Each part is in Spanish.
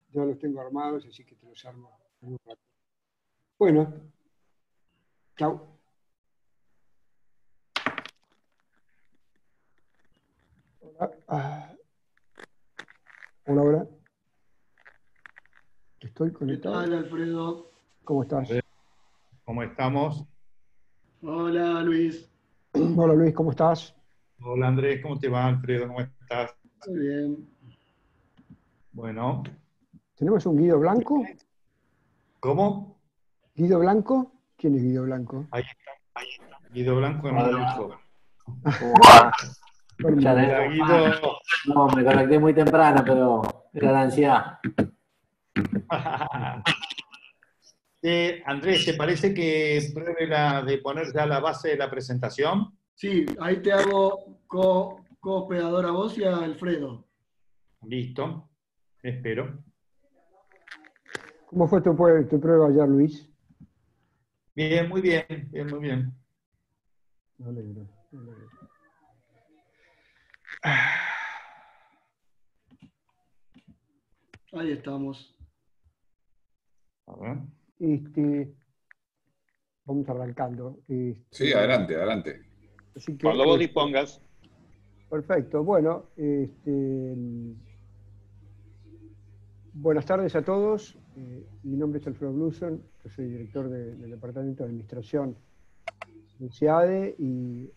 ya los tengo armados, así que te los armo en un rato. Bueno, chao. Hola, hola. Estoy conectado. ¿Qué tal, Alfredo? ¿Cómo estás? ¿Cómo estamos? Hola, Luis. Hola Luis, ¿cómo estás? Hola Andrés, ¿cómo te va, Alfredo? ¿Cómo estás? Muy bien. Bueno, ¿Tenemos un Guido Blanco? ¿cómo? ¿Guido Blanco? ¿Quién es Guido Blanco? Ahí está, Guido Blanco en Hola, mucho. ¿cómo va? Ya Bueno, Hola de- Guido. No, me conecté muy temprano, pero era la ansiedad. Andrés, ¿te parece que pruebe la de poner ya la base de la presentación? Sí, ahí te hago co-hospedador a vos y a Alfredo. Listo, espero. ¿cómo fue tu prueba ayer, Luis? Bien, muy bien, bien, muy bien. Me alegro, me alegro. Ahí estamos. A ver. Vamos arrancando. Sí, adelante, adelante. Así que, Cuando vos dispongas. perfecto. Bueno, buenas tardes a todos. Mi nombre es Alfredo Bluson, yo soy director del Departamento de Administración del SEADE y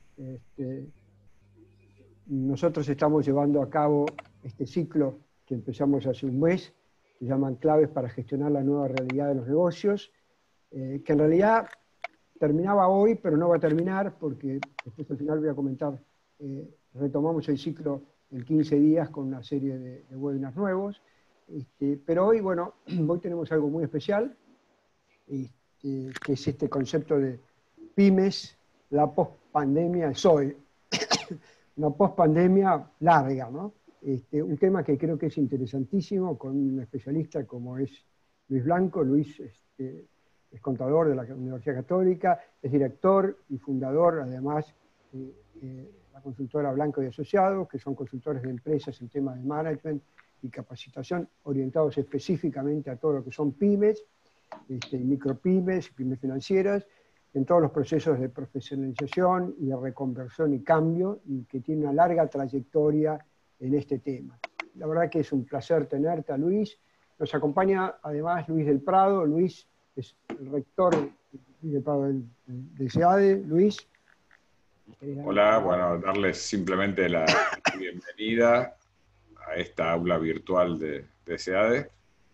nosotros estamos llevando a cabo este ciclo que empezamos hace un mes, que llaman Claves para gestionar la nueva realidad de los negocios, que en realidad terminaba hoy, pero no va a terminar porque después al final voy a comentar, retomamos el ciclo en 15 días con una serie de webinars nuevos. Pero hoy, bueno, hoy tenemos algo muy especial, que es este concepto de pymes, la post-pandemia es hoy, una post-pandemia larga, ¿no? Un tema que creo que es interesantísimo con un especialista como es Luis Blanco. Luis es contador de la Universidad Católica, es director y fundador, además, la consultora Blanco y Asociados, que son consultores de empresas en temas de management y capacitación orientados específicamente a todo lo que son pymes, micropymes y pymes financieras, en todos los procesos de profesionalización y de reconversión y cambio, y que tiene una larga trayectoria en este tema. La verdad que es un placer tenerte a Luis. Nos acompaña además Luis del Prado. Luis es el rector del Prado del SEADE. Luis. Hola, bueno, darles simplemente la bienvenida a esta aula virtual de SEADE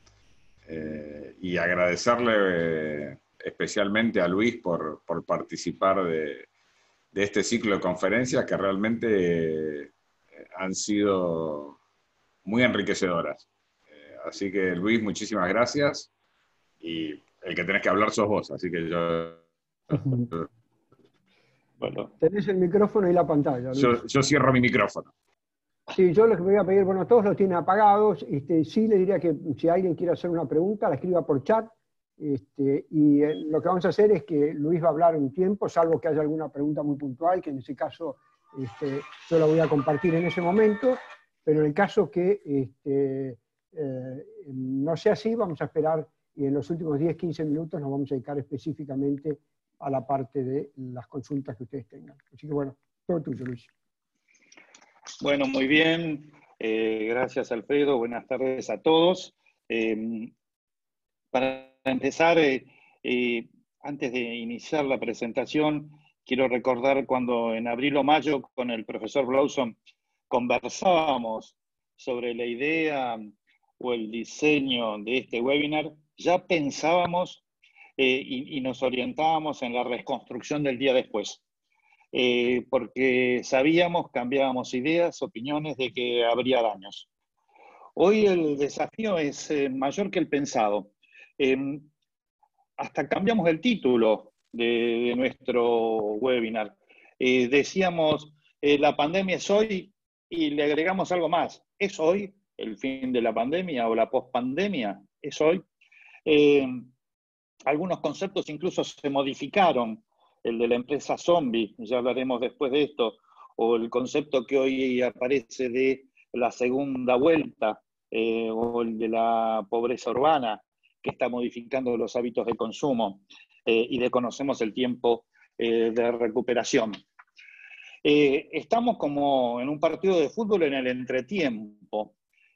y agradecerle especialmente a Luis por participar de este ciclo de conferencias que realmente han sido muy enriquecedoras. Así que Luis, muchísimas gracias y el que tenés que hablar sos vos, así que Bueno, Tenés el micrófono y la pantalla, Luis. yo cierro mi micrófono. Sí, yo lo que me voy a pedir, bueno, todos los tienen apagados. Sí le diría que si alguien quiere hacer una pregunta, la escriba por chat. Lo que vamos a hacer es que Luis va a hablar un tiempo, salvo que haya alguna pregunta muy puntual, que en ese caso yo la voy a compartir en ese momento. Pero en el caso que no sea así, vamos a esperar y en los últimos 10-15 minutos nos vamos a dedicar específicamente a la parte de las consultas que ustedes tengan. Así que bueno, todo tuyo, Luis. bueno, muy bien. Gracias, Alfredo. Buenas tardes a todos. Para empezar, antes de iniciar la presentación, quiero recordar cuando en abril o mayo con el profesor Blauson conversábamos sobre la idea o el diseño de este webinar, ya pensábamos y nos orientábamos en la reconstrucción del día después. Porque sabíamos, cambiábamos ideas, opiniones de que habría daños. Hoy el desafío es mayor que el pensado. Hasta cambiamos el título de nuestro webinar. Decíamos, la pandemia es hoy y le agregamos algo más. ¿Es hoy el fin de la pandemia o la pospandemia? ¿Es hoy? Algunos conceptos incluso se modificaron, el de la empresa zombie, ya hablaremos después de esto, o el concepto que hoy aparece de la segunda vuelta, o el de la pobreza urbana, que está modificando los hábitos de consumo, y desconocemos el tiempo de recuperación. Estamos como en un partido de fútbol en el entretiempo.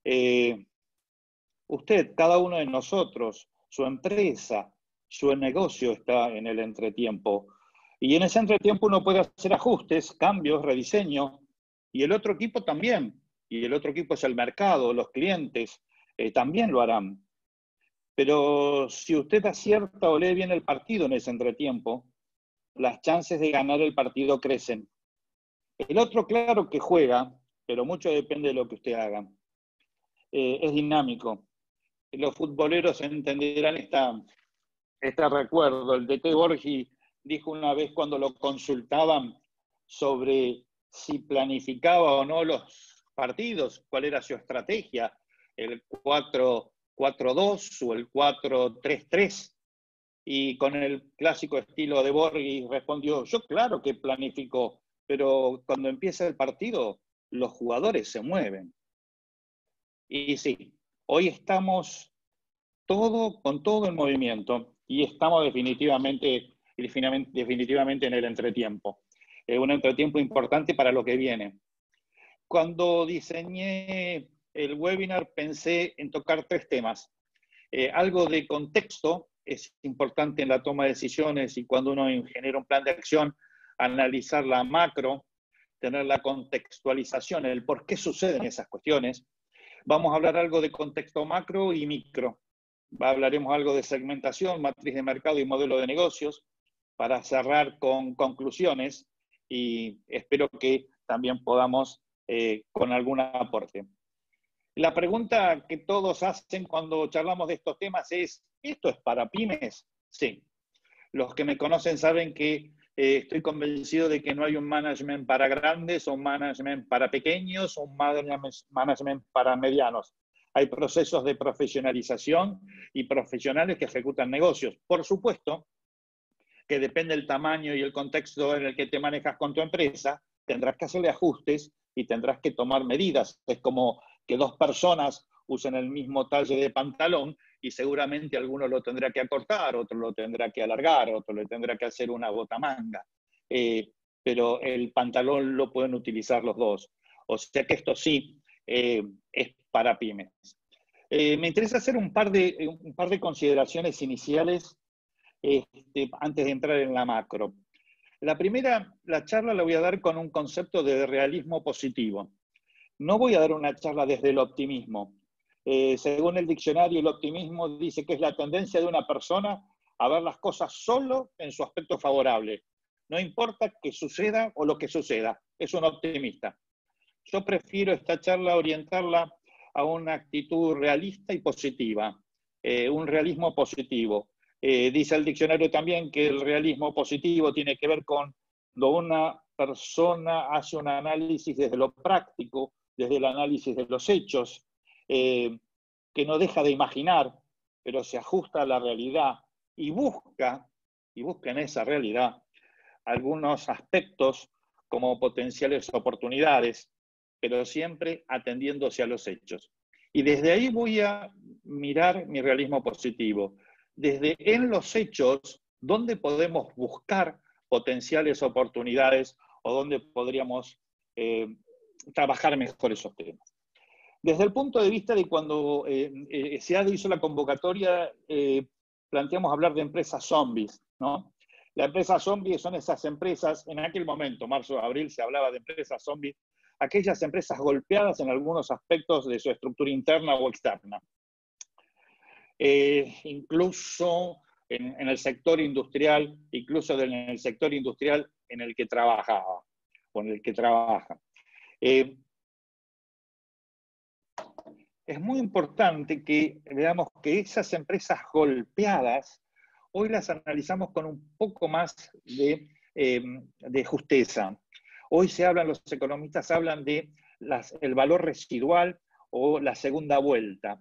Usted, cada uno de nosotros, su empresa, su negocio está en el entretiempo. Y en ese entretiempo uno puede hacer ajustes, cambios, rediseño, y el otro equipo también. Y el otro equipo es el mercado, los clientes, también lo harán. Pero si usted acierta o lee bien el partido en ese entretiempo, las chances de ganar el partido crecen. El otro, claro que juega, pero mucho depende de lo que usted haga. Es dinámico. Los futboleros entenderán este recuerdo. El DT Borghi dijo una vez cuando lo consultaban sobre si planificaba o no los partidos, cuál era su estrategia, el 4-4-2 o el 4-3-3. Y con el clásico estilo de Borghi respondió, yo claro que planifico, pero cuando empieza el partido, los jugadores se mueven. Y sí, hoy estamos con todo en movimiento y estamos definitivamente en el entretiempo. Un entretiempo importante para lo que viene. Cuando diseñé el webinar pensé en tocar 3 temas. Algo de contexto es importante en la toma de decisiones y cuando uno genera un plan de acción, analizar la macro, tener la contextualización, el por qué suceden esas cuestiones. Vamos a hablar algo de contexto macro y micro. Hablaremos algo de segmentación, matriz de mercado y modelo de negocios para cerrar con conclusiones y espero que también podamos con algún aporte. La pregunta que todos hacen cuando charlamos de estos temas es, ¿esto es para pymes? Sí. Los que me conocen saben que estoy convencido de que no hay un management para grandes, o un management para pequeños, o un management para medianos. Hay procesos de profesionalización y profesionales que ejecutan negocios. Por supuesto que depende del tamaño y el contexto en el que te manejas con tu empresa, tendrás que hacerle ajustes y tendrás que tomar medidas. Es como que 2 personas usen el mismo talle de pantalón y seguramente alguno lo tendrá que acortar, otro lo tendrá que alargar, otro le tendrá que hacer una botamanga. Pero el pantalón lo pueden utilizar los 2. O sea que esto sí es para pymes. Me interesa hacer un par de consideraciones iniciales antes de entrar en la macro. La primera, la charla la voy a dar con un concepto de realismo positivo. No voy a dar una charla desde el optimismo. Según el diccionario, el optimismo dice que es la tendencia de una persona a ver las cosas solo en su aspecto favorable. No importa qué suceda o lo que suceda, es un optimista. Yo prefiero esta charla orientarla a una actitud realista y positiva, un realismo positivo. Dice el diccionario también que el realismo positivo tiene que ver con cuando una persona hace un análisis desde lo práctico, desde el análisis de los hechos, que no deja de imaginar, pero se ajusta a la realidad y busca en esa realidad algunos aspectos como potenciales oportunidades, pero siempre atendiéndose a los hechos. Y desde ahí voy a mirar mi realismo positivo. Desde en los hechos, ¿dónde podemos buscar potenciales oportunidades o dónde podríamos trabajar mejor esos temas? Desde el punto de vista de cuando SEADE hizo la convocatoria, planteamos hablar de empresas zombies, ¿no? Las empresas zombies son esas empresas, en aquel momento, marzo, abril, se hablaba de empresas zombies, aquellas empresas golpeadas en algunos aspectos de su estructura interna o externa. Incluso en el sector industrial, incluso en el sector industrial en el que trabajaba, o en el que trabaja. Es muy importante que veamos que esas empresas golpeadas, hoy las analizamos con un poco más de justeza. Hoy los economistas hablan de el valor residual o la segunda vuelta.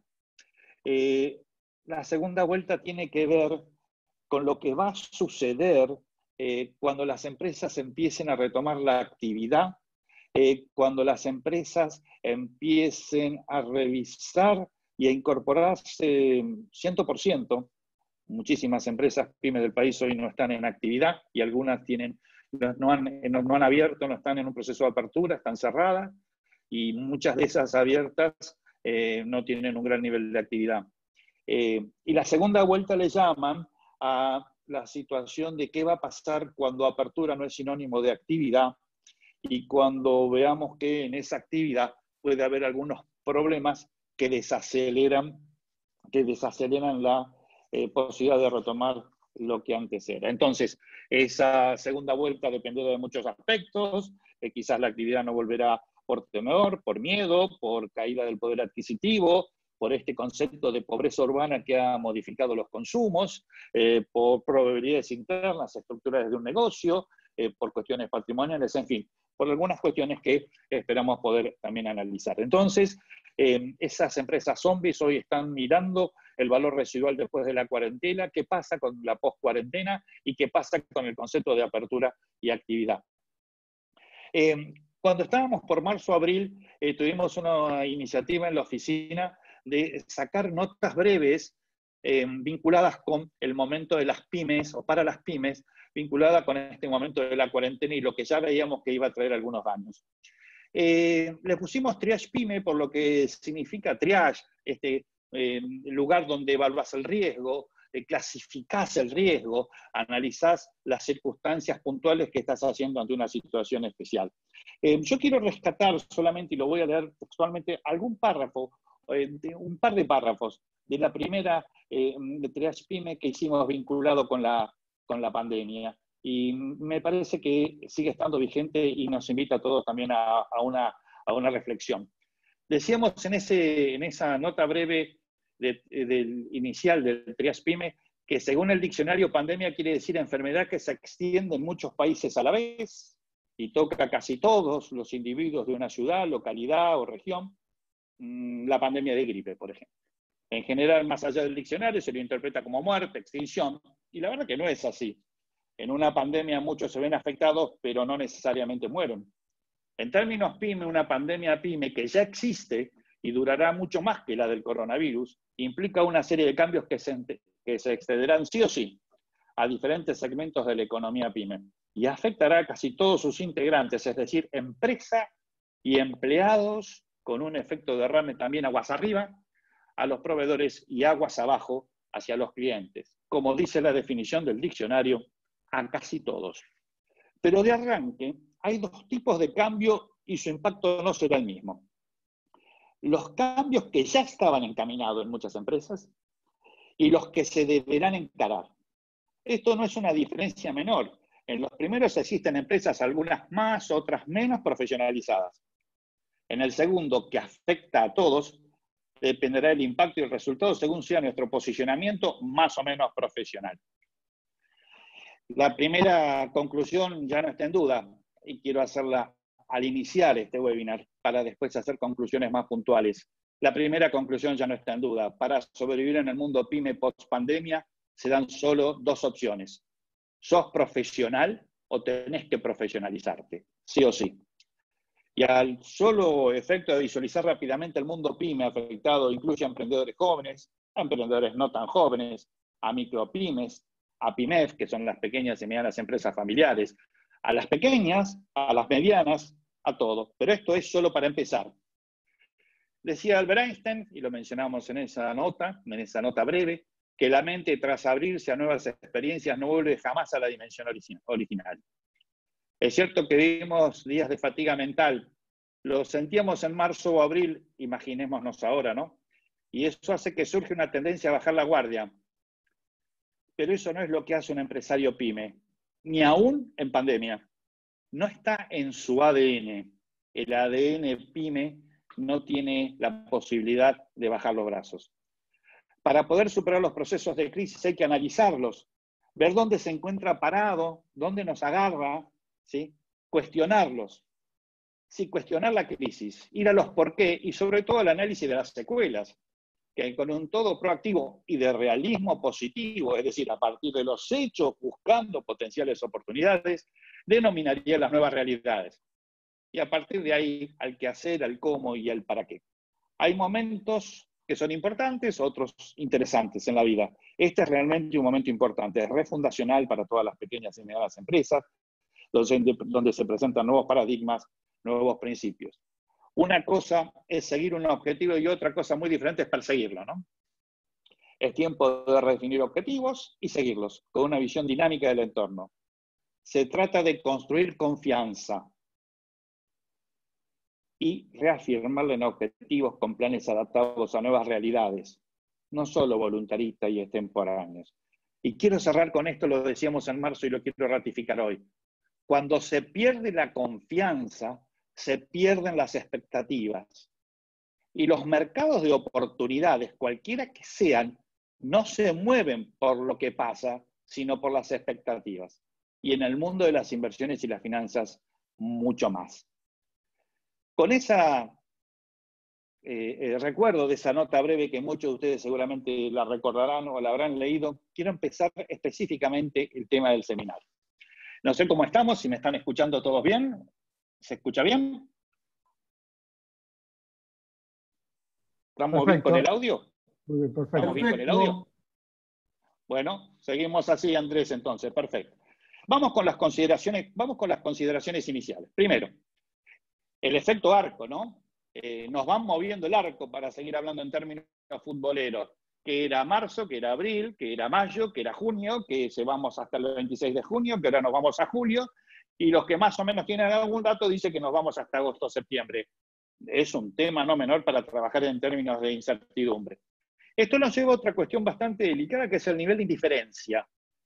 La segunda vuelta tiene que ver con lo que va a suceder cuando las empresas empiecen a retomar la actividad cuando las empresas empiecen a revisar y a incorporarse 100%, muchísimas empresas pymes del país hoy no están en actividad y algunas no han abierto, no están en un proceso de apertura, están cerradas, y muchas de esas abiertas no tienen un gran nivel de actividad. Y la segunda vuelta le llaman a la situación de qué va a pasar cuando apertura no es sinónimo de actividad, y cuando veamos que en esa actividad puede haber algunos problemas que desaceleran la posibilidad de retomar lo que antes era. Entonces, esa segunda vuelta dependerá de muchos aspectos, quizás la actividad no volverá por temor, por miedo, por caída del poder adquisitivo, por este concepto de pobreza urbana que ha modificado los consumos, por probabilidades internas, estructuras de un negocio, por cuestiones patrimoniales, en fin, por algunas cuestiones que esperamos poder también analizar. Entonces, esas empresas zombies hoy están mirando el valor residual después de la cuarentena, qué pasa con la post-cuarentena y qué pasa con el concepto de apertura y actividad. Cuando estábamos por marzo-abril, tuvimos una iniciativa en la oficina de sacar notas breves vinculadas con el momento de las pymes, o para las pymes, vinculada con este momento de la cuarentena y lo que ya veíamos que iba a traer algunos daños. Le pusimos triage pyme por lo que significa triage, lugar donde evaluás el riesgo, clasificás el riesgo, analizás las circunstancias puntuales que estás haciendo ante una situación especial. Yo quiero rescatar solamente, y lo voy a leer textualmente, un par de párrafos de la primera de triage pyme que hicimos vinculado con la pandemia. Y me parece que sigue estando vigente y nos invita a todos también a una reflexión. Decíamos en esa nota breve inicial del triage pyme que según el diccionario pandemia quiere decir enfermedad que se extiende en muchos países a la vez y toca a casi todos los individuos de una ciudad, localidad o región. La pandemia de gripe, por ejemplo. En general, más allá del diccionario, se lo interpreta como muerte, extinción, y la verdad que no es así. En una pandemia muchos se ven afectados, pero no necesariamente mueren. En términos pyme, una pandemia pyme que ya existe y durará mucho más que la del coronavirus, implica una serie de cambios que se extenderán sí o sí a diferentes segmentos de la economía pyme y afectará a casi todos sus integrantes, es decir, empresa y empleados, con un efecto derrame también aguas arriba, a los proveedores y aguas abajo hacia los clientes. Como dice la definición del diccionario, a casi todos. Pero de arranque, hay dos tipos de cambio y su impacto no será el mismo. Los cambios que ya estaban encaminados en muchas empresas y los que se deberán encarar. Esto no es una diferencia menor. En los primeros existen empresas, algunas más, otras menos profesionalizadas. En el segundo, que afecta a todos, dependerá el impacto y el resultado según sea nuestro posicionamiento más o menos profesional. La primera conclusión ya no está en duda, y quiero hacerla al iniciar este webinar, para después hacer conclusiones más puntuales. La primera conclusión ya no está en duda. Para sobrevivir en el mundo pyme post-pandemia, se dan solo dos opciones. ¿Sos profesional o tenés que profesionalizarte? Sí o sí. Y al solo efecto de visualizar rápidamente el mundo pyme afectado, incluye a emprendedores jóvenes, a emprendedores no tan jóvenes, a micropymes, a PYMEF, que son las pequeñas y medianas empresas familiares, a las pequeñas, a las medianas, a todo. Pero esto es solo para empezar. Decía Albert Einstein, y lo mencionamos en esa nota breve, que la mente tras abrirse a nuevas experiencias no vuelve jamás a la dimensión original. Es cierto que vivimos días de fatiga mental, lo sentíamos en marzo o abril, imaginémonos ahora, ¿no? Y eso hace que surge una tendencia a bajar la guardia. Pero eso no es lo que hace un empresario pyme, ni aún en pandemia. No está en su ADN. El ADN pyme no tiene la posibilidad de bajar los brazos. Para poder superar los procesos de crisis hay que analizarlos, ver dónde se encuentra parado, dónde nos agarra, ¿sí? Cuestionarlos. Sí, cuestionar la crisis, ir a los por qué y sobre todo al análisis de las secuelas, que con un todo proactivo y de realismo positivo, es decir, a partir de los hechos, buscando potenciales oportunidades, denominaría las nuevas realidades. y a partir de ahí al qué hacer, al cómo y al para qué. Hay momentos que son importantes, otros interesantes en la vida. Este es realmente un momento importante, es refundacional para todas las pequeñas y medianas empresas, donde se presentan nuevos paradigmas, nuevos principios. Una cosa es seguir un objetivo y otra cosa muy diferente es perseguirlo, ¿no? Es tiempo de redefinir objetivos y seguirlos, con una visión dinámica del entorno. Se trata de construir confianza y reafirmarla en objetivos con planes adaptados a nuevas realidades, no solo voluntaristas y extemporáneos. Y quiero cerrar con esto, lo decíamos en marzo y lo quiero ratificar hoy. Cuando se pierde la confianza, se pierden las expectativas. Y los mercados de oportunidades, cualquiera que sean, no se mueven por lo que pasa, sino por las expectativas. Y en el mundo de las inversiones y las finanzas, mucho más. Con esa recuerdo de esa nota breve que muchos de ustedes seguramente la recordarán o la habrán leído, quiero empezar específicamente el tema del seminario. No sé cómo estamos, si me están escuchando todos bien. ¿Se escucha bien? ¿Estamos bien con el audio? Muy bien, perfecto. ¿Estamos bien con el audio? Bueno, seguimos así, Andrés, entonces, perfecto. Vamos con las consideraciones iniciales. Primero, el efecto arco, ¿no? Nos van moviendo el arco, para seguir hablando en términos futboleros, que era marzo, que era abril, que era mayo, que era junio, que se vamos hasta el 26 de junio, que ahora nos vamos a julio, y los que más o menos tienen algún dato dicen que nos vamos hasta agosto o septiembre. Es un tema no menor para trabajar en términos de incertidumbre. Esto nos lleva a otra cuestión bastante delicada, que es el nivel de indiferencia.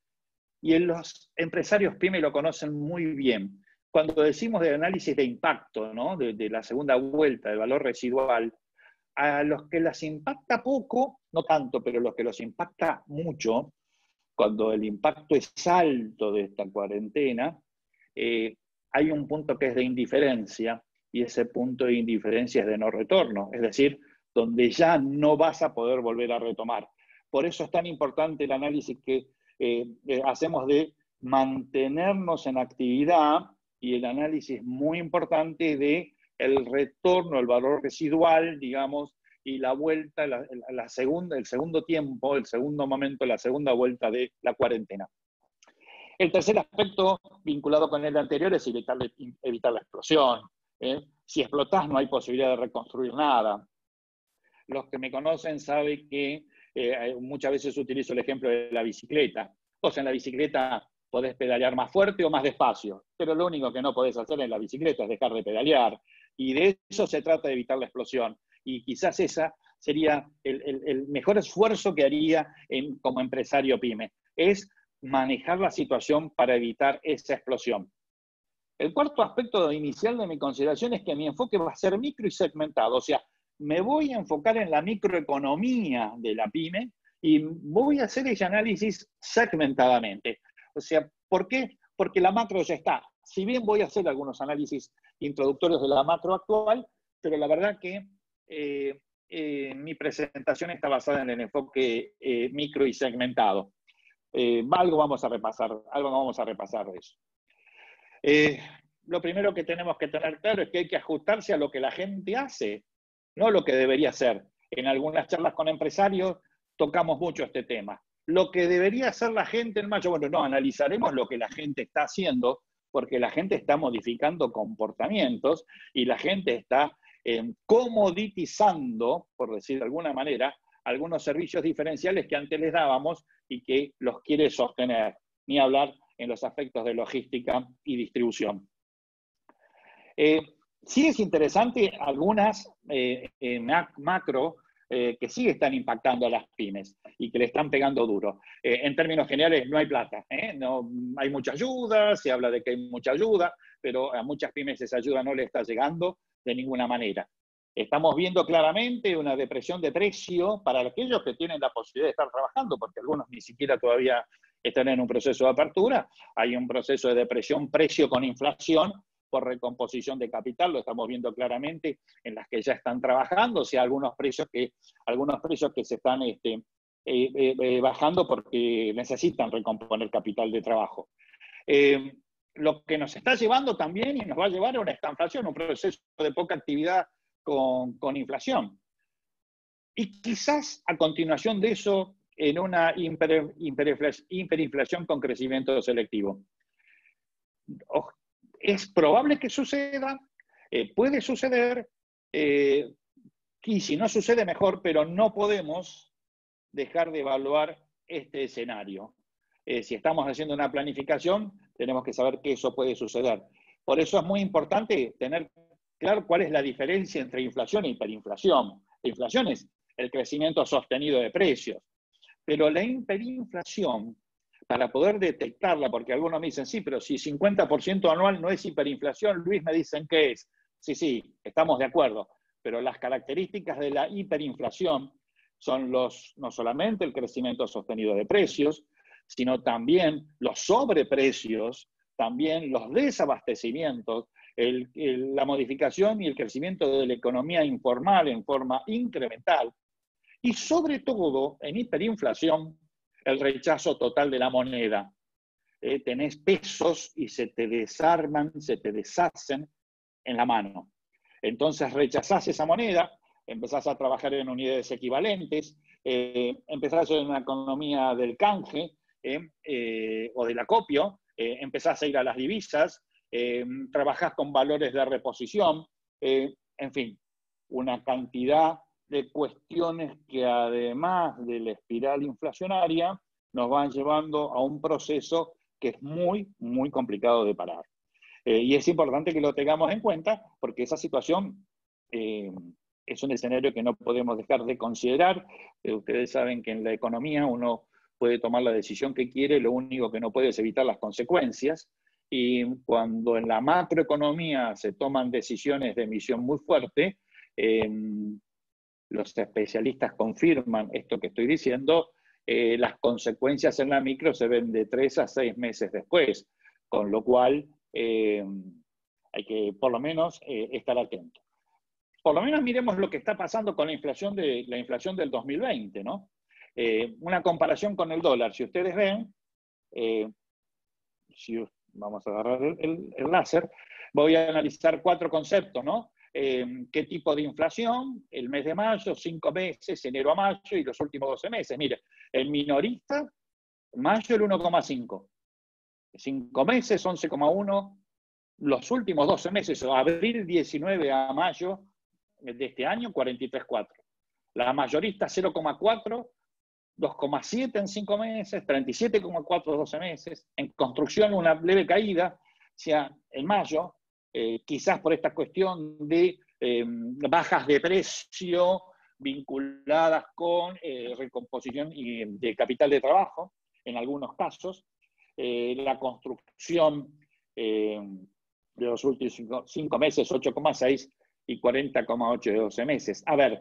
Y los empresarios PYME lo conocen muy bien. Cuando decimos de análisis de impacto, ¿no? de la segunda vuelta, del valor residual, a los que les impacta poco, no tanto, pero los que los impacta mucho, cuando el impacto es alto de esta cuarentena, hay un punto que es de indiferencia, y ese punto de indiferencia es de no retorno, es decir, donde ya no vas a poder volver a retomar. Por eso es tan importante el análisis que hacemos de mantenernos en actividad, y el análisis muy importante de el retorno, el valor residual, digamos, y la vuelta, el segundo tiempo, el segundo momento, la segunda vuelta de la cuarentena. El tercer aspecto vinculado con el anterior es evitar la explosión. Si explotás no hay posibilidad de reconstruir nada. Los que me conocen saben que muchas veces utilizo el ejemplo de la bicicleta. Vos en la bicicleta podés pedalear más fuerte o más despacio, pero lo único que no podés hacer en la bicicleta es dejar de pedalear. Y de eso se trata, de evitar la explosión. Y quizás esa sería el mejor esfuerzo que haría como empresario PYME, es manejar la situación para evitar esa explosión. El cuarto aspecto inicial de mi consideración es que mi enfoque va a ser micro y segmentado, o sea, me voy a enfocar en la microeconomía de la PYME y voy a hacer ese análisis segmentadamente. O sea, ¿por qué? Porque la macro ya está. Si bien voy a hacer algunos análisis introductorios de la macro actual, pero la verdad que mi presentación está basada en el enfoque micro y segmentado. Algo vamos a repasar de eso. Lo primero que tenemos que tener claro es que hay que ajustarse a lo que la gente hace, no lo que debería ser. En algunas charlas con empresarios tocamos mucho este tema. Lo que debería hacer la gente en mayo, bueno, no, analizaremos lo que la gente está haciendo, porque la gente está modificando comportamientos y la gente está comoditizando, por decir de alguna manera, algunos servicios diferenciales que antes les dábamos y que los quiere sostener, ni hablar en los aspectos de logística y distribución. Sí es interesante algunas macro que sí están impactando a las pymes y que le están pegando duro. En términos generales no hay plata, no hay mucha ayuda, se habla de que hay mucha ayuda, pero a muchas pymes esa ayuda no le está llegando de ninguna manera. Estamos viendo claramente una depresión de precio para aquellos que tienen la posibilidad de estar trabajando, porque algunos ni siquiera todavía están en un proceso de apertura. Hay un proceso de depresión precio con inflación por recomposición de capital, lo estamos viendo claramente en las que ya están trabajando, o sea, algunos precios que se están bajando porque necesitan recomponer capital de trabajo. lo que nos está llevando también y nos va a llevar a una estanflación, un proceso de poca actividad con inflación. Y quizás a continuación de eso, en una hiperinflación con crecimiento selectivo. Es probable que suceda, puede suceder, y si no sucede mejor, pero no podemos dejar de evaluar este escenario. Si estamos haciendo una planificación, tenemos que saber que eso puede suceder. Por eso es muy importante tener claro cuál es la diferencia entre inflación e hiperinflación. La inflación es el crecimiento sostenido de precios, pero la hiperinflación, para poder detectarla, porque algunos me dicen, sí, pero si 50% anual no es hiperinflación, Luis, me dicen que es. Sí, estamos de acuerdo, pero las características de la hiperinflación son no solamente el crecimiento sostenido de precios, sino también los sobreprecios, también los desabastecimientos, la modificación y el crecimiento de la economía informal en forma incremental, y sobre todo, en hiperinflación, el rechazo total de la moneda. Tenés pesos y se te desarman, se te deshacen en la mano. Entonces rechazás esa moneda, empezás a trabajar en unidades equivalentes, empezás en una economía del canje o del acopio, empezás a ir a las divisas, trabajás con valores de reposición, en fin, una cantidad de cuestiones que además de la espiral inflacionaria nos van llevando a un proceso que es muy, muy complicado de parar. Y es importante que lo tengamos en cuenta porque esa situación es un escenario que no podemos dejar de considerar. Ustedes saben que en la economía uno puede tomar la decisión que quiere, lo único que no puede es evitar las consecuencias. Y cuando en la macroeconomía se toman decisiones de emisión muy fuerte, los especialistas confirman esto que estoy diciendo, las consecuencias en la micro se ven de 3 a 6 meses después, con lo cual hay que por lo menos estar atento. Por lo menos miremos lo que está pasando con la inflación del 2020, ¿no? Una comparación con el dólar. Si ustedes ven, vamos a agarrar el láser, voy a analizar 4 conceptos, ¿no? ¿Qué tipo de inflación? El mes de mayo, 5 meses, enero a mayo y los últimos 12 meses. Mire, el minorista, mayo el 1,5. 5 meses, 11,1. Los últimos 12 meses, abril 19 a mayo de este año, 43,4. La mayorista 0,4, 2,7 en 5 meses, 37,4 12 meses. En construcción una leve caída, o sea, en mayo, quizás por esta cuestión de bajas de precio vinculadas con recomposición de capital de trabajo, en algunos casos. La construcción de los últimos 5 meses, 8,6 y 40,8 de 12 meses. A ver,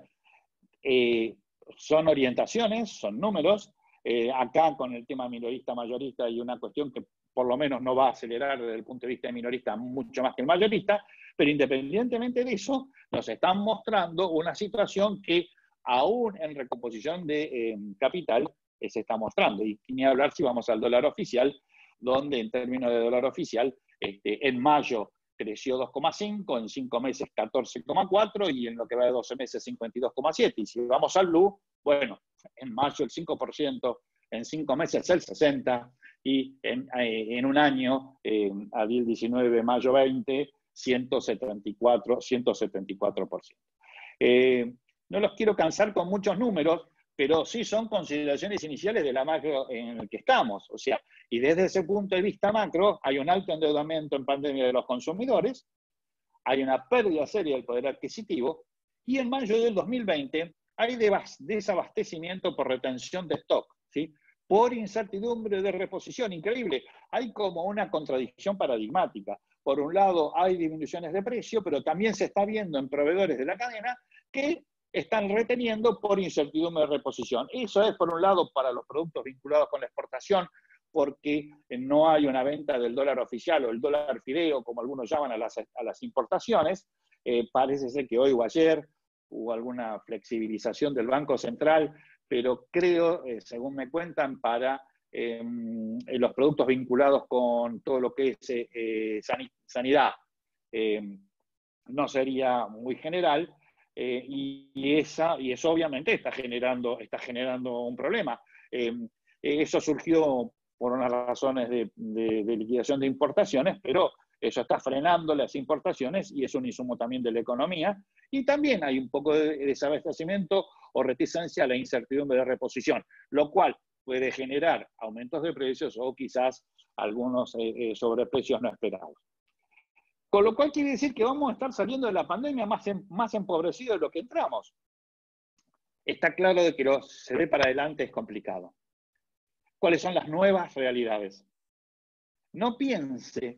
son orientaciones, son números. Acá con el tema minorista-mayorista hay una cuestión que por lo menos no va a acelerar desde el punto de vista de minorista mucho más que el mayorista, pero independientemente de eso, nos están mostrando una situación que aún en recomposición de capital se está mostrando. Y ni hablar si vamos al dólar oficial, donde en términos de dólar oficial, en mayo creció 2,5, en 5 meses 14,4 y en lo que va de 12 meses 52,7. Y si vamos al blue, bueno, en mayo el 5%, en 5 meses el 60% y en un año, abril 19, mayo 20, 174%. No los quiero cansar con muchos números, pero sí son consideraciones iniciales de la macro en el que estamos. O sea, y desde ese punto de vista macro, hay un alto endeudamiento en pandemia de los consumidores, hay una pérdida seria del poder adquisitivo, y en mayo del 2020 hay desabastecimiento por retención de stock, ¿sí? Por incertidumbre de reposición. Increíble. Hay como una contradicción paradigmática. Por un lado, hay disminuciones de precio, pero también se está viendo en proveedores de la cadena que están reteniendo por incertidumbre de reposición. Eso es, por un lado, para los productos vinculados con la exportación, porque no hay una venta del dólar oficial o el dólar fideo, como algunos llaman a las importaciones. Parece ser que hoy o ayer hubo alguna flexibilización del Banco Central, pero creo, según me cuentan, para los productos vinculados con todo lo que es sanidad, no sería muy general, y eso obviamente está generando un problema. Eso surgió por unas razones de liquidación de importaciones, pero eso está frenando las importaciones y es un insumo también de la economía. Y también hay un poco de desabastecimiento o reticencia a la incertidumbre de reposición, lo cual puede generar aumentos de precios o quizás algunos sobreprecios no esperados. Con lo cual quiere decir que vamos a estar saliendo de la pandemia más empobrecidos de lo que entramos. Está claro de que se ve para adelante es complicado. ¿Cuáles son las nuevas realidades? No piense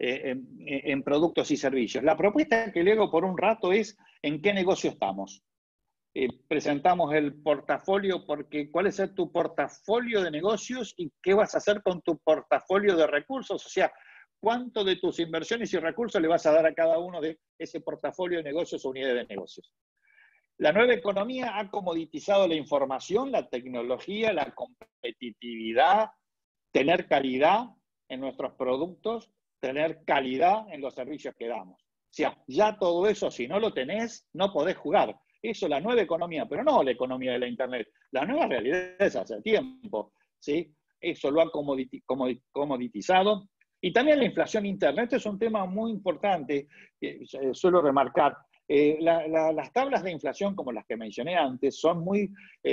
en productos y servicios. La propuesta que le hago por un rato es en qué negocio estamos. Presentamos el portafolio porque ¿cuál es tu portafolio de negocios y qué vas a hacer con tu portafolio de recursos? O sea, ¿cuánto de tus inversiones y recursos le vas a dar a cada uno de ese portafolio de negocios o unidades de negocios? La nueva economía ha comoditizado la información, la tecnología, la competitividad, tener calidad en nuestros productos, tener calidad en los servicios que damos. O sea, ya todo eso, si no lo tenés, no podés jugar. Eso es la nueva economía, pero no la economía de la Internet. La nueva realidad es hace tiempo, ¿sí? Eso lo ha comoditizado. Y también la inflación interna. Este es un tema muy importante, suelo remarcar. Las tablas de inflación, como las que mencioné antes, son muy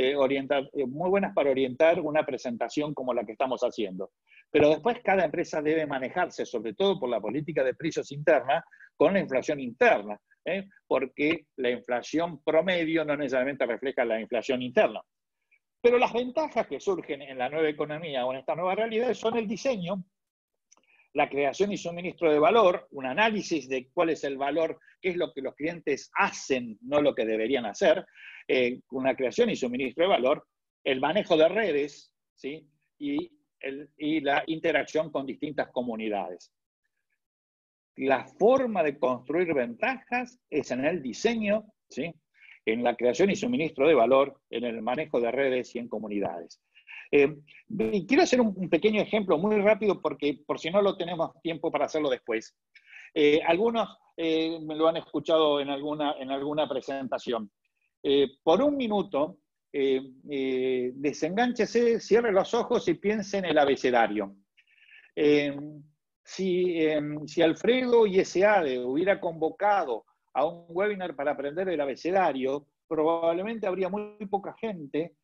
buenas para orientar una presentación como la que estamos haciendo. Pero después cada empresa debe manejarse, sobre todo por la política de precios interna, con la inflación interna, porque la inflación promedio no necesariamente refleja la inflación interna. Pero las ventajas que surgen en la nueva economía o en esta nueva realidad son el diseño, la creación y suministro de valor, un análisis de cuál es el valor, qué es lo que los clientes hacen, no lo que deberían hacer, una creación y suministro de valor, el manejo de redes, ¿sí? y la interacción con distintas comunidades. La forma de construir ventajas es en el diseño, ¿sí? En la creación y suministro de valor, en el manejo de redes y en comunidades. Y quiero hacer un pequeño ejemplo muy rápido porque por si no lo tenemos tiempo para hacerlo después. Algunos me lo han escuchado en alguna presentación. Por un minuto, desengánchese, cierre los ojos y piense en el abecedario. Si Alfredo y SEADE hubiera convocado a un webinar para aprender el abecedario, probablemente habría muy poca gente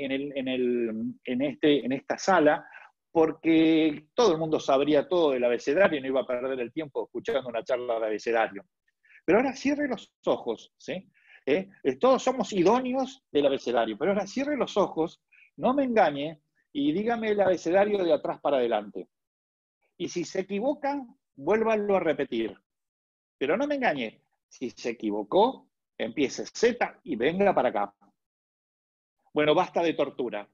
en esta sala, porque todo el mundo sabría todo del abecedario y no iba a perder el tiempo escuchando una charla de abecedario. Pero ahora cierre los ojos, ¿sí? Todos somos idóneos del abecedario, pero ahora cierre los ojos, no me engañe y dígame el abecedario de atrás para adelante. Y si se equivoca, vuélvanlo a repetir. Pero no me engañe, si se equivocó, empiece Z y venga para acá. Bueno, basta de tortura.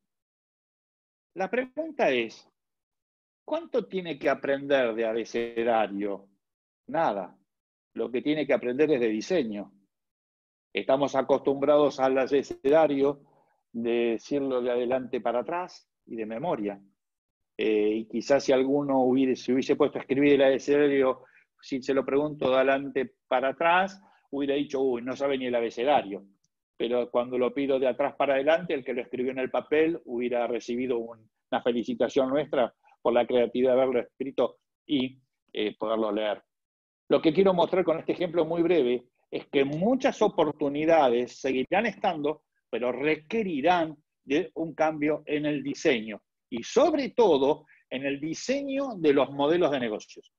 La pregunta es, ¿cuánto tiene que aprender de abecedario? Nada. Lo que tiene que aprender es de diseño. Estamos acostumbrados al abecedario de decirlo de adelante para atrás y de memoria. Y quizás si alguno se hubiese puesto a escribir el abecedario, si se lo pregunto de adelante para atrás, hubiera dicho, uy, no sabe ni el abecedario. Pero cuando lo pido de atrás para adelante, el que lo escribió en el papel hubiera recibido una felicitación nuestra por la creatividad de haberlo escrito y poderlo leer. Lo que quiero mostrar con este ejemplo muy breve es que muchas oportunidades seguirán estando, pero requerirán de un cambio en el diseño y sobre todo en el diseño de los modelos de negocios.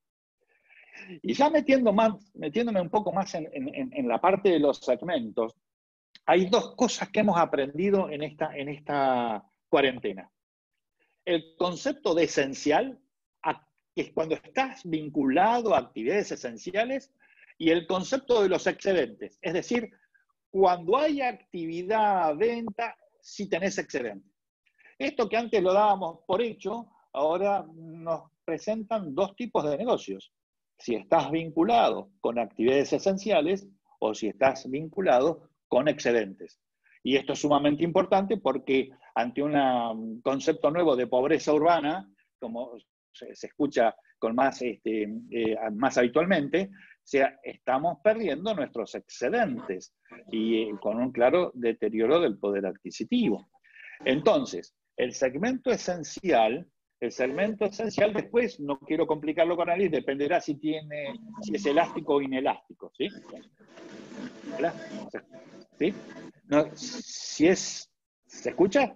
Y ya metiéndome un poco más en la parte de los segmentos, hay dos cosas que hemos aprendido en esta cuarentena. El concepto de esencial, que es cuando estás vinculado a actividades esenciales, y el concepto de los excedentes, es decir, cuando hay actividad, venta, si tenés excedente. Esto que antes lo dábamos por hecho, ahora nos presentan dos tipos de negocios. Si estás vinculado con actividades esenciales o si estás vinculado con excedentes. Y esto es sumamente importante porque ante un concepto nuevo de pobreza urbana, como se escucha con más habitualmente, estamos perdiendo nuestros excedentes y con un claro deterioro del poder adquisitivo. Entonces, el segmento esencial, después, no quiero complicarlo con nadie, dependerá si es elástico o inelástico, ¿sí? ¿Sí? No, ¿se escucha?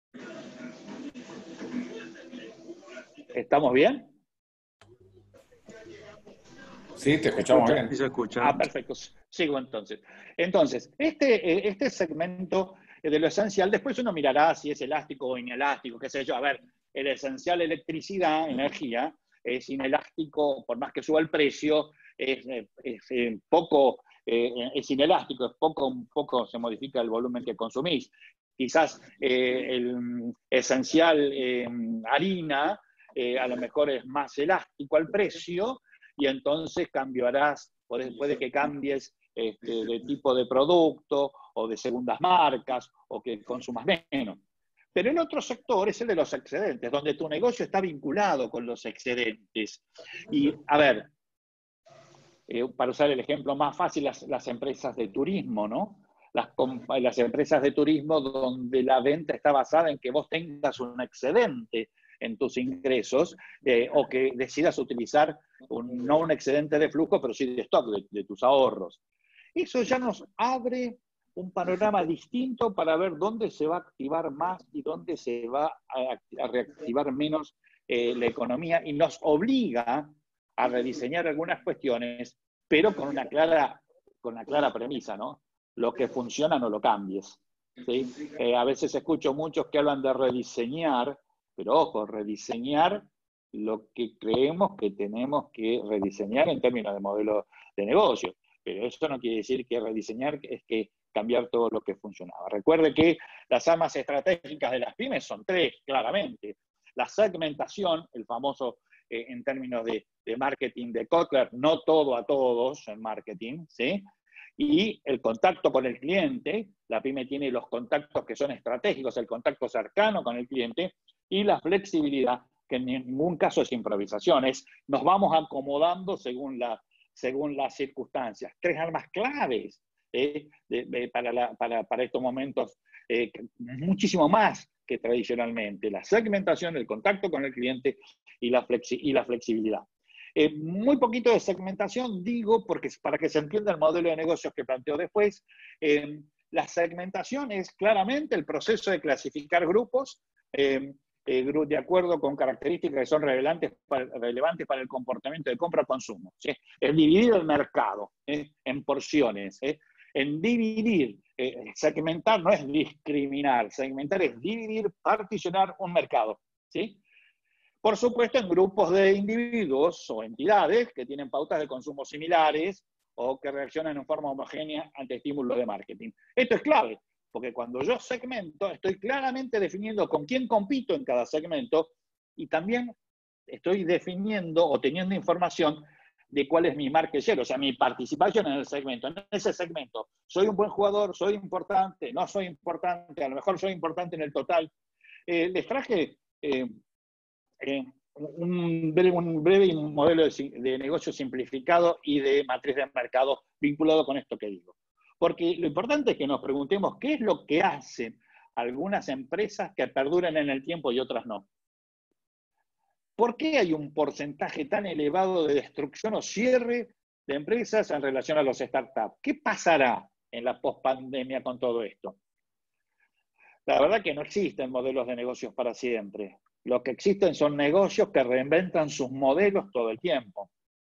¿Estamos bien? Sí, te escuchamos bien. Sí, se escucha. Perfecto. Sigo entonces. Entonces, este segmento de lo esencial, después uno mirará si es elástico o inelástico, qué sé yo. A ver, el esencial electricidad, energía, es inelástico, por más que suba el precio, es inelástico, es poco se modifica el volumen que consumís. Quizás el esencial harina, a lo mejor es más elástico al precio, y entonces cambiarás, puede que cambies de tipo de producto o de segundas marcas o que consumas menos. Pero el otro sector es el de los excedentes, donde tu negocio está vinculado con los excedentes. Y, a ver, para usar el ejemplo más fácil, las empresas de turismo, ¿no? Las empresas de turismo donde la venta está basada en que vos tengas un excedente en tus ingresos, o que decidas utilizar no un excedente de flujo, pero sí de stock, de tus ahorros. Eso ya nos abre un panorama distinto para ver dónde se va a activar más y dónde se va a reactivar menos la economía, y nos obliga a rediseñar algunas cuestiones, pero con una clara premisa, ¿no? Lo que funciona no lo cambies, ¿sí? A veces escucho muchos que hablan de rediseñar, pero ojo, rediseñar lo que creemos que tenemos que rediseñar en términos de modelo de negocio. Pero eso no quiere decir que rediseñar es que cambiar todo lo que funcionaba. Recuerde que las armas estratégicas de las pymes son tres, claramente. La segmentación, el famoso en términos de marketing de Kotler, no todo a todos en marketing, ¿sí? Y el contacto con el cliente, la pyme tiene los contactos que son estratégicos, el contacto cercano con el cliente, y la flexibilidad, que en ningún caso es improvisación, nos vamos acomodando según las circunstancias. Tres armas claves para estos momentos, muchísimo más que tradicionalmente: la segmentación, el contacto con el cliente y la flexibilidad. Muy poquito de segmentación, digo, porque para que se entienda el modelo de negocios que planteo después. La segmentación es claramente el proceso de clasificar grupos de acuerdo con características que son relevantes para el comportamiento de compra-consumo, ¿sí? Es dividir el mercado en porciones, en dividir. Segmentar no es discriminar, segmentar es dividir, particionar un mercado, ¿sí? Por supuesto, en grupos de individuos o entidades que tienen pautas de consumo similares o que reaccionan en forma homogénea ante estímulos de marketing. Esto es clave, porque cuando yo segmento, estoy claramente definiendo con quién compito en cada segmento, y también estoy definiendo o teniendo información de cuál es mi market share, o sea, mi participación en el segmento. En ese segmento, ¿soy un buen jugador? ¿Soy importante? ¿No soy importante? A lo mejor soy importante en el total. Les traje un breve modelo de negocio simplificado y de matriz de mercado vinculado con esto que digo. Porque lo importante es que nos preguntemos qué es lo que hacen algunas empresas que perduran en el tiempo y otras no. ¿Por qué hay un porcentaje tan elevado de destrucción o cierre de empresas en relación a los startups? ¿Qué pasará en la pospandemia con todo esto? La verdad que no existen modelos de negocios para siempre. Lo que existen son negocios que reinventan sus modelos todo el tiempo.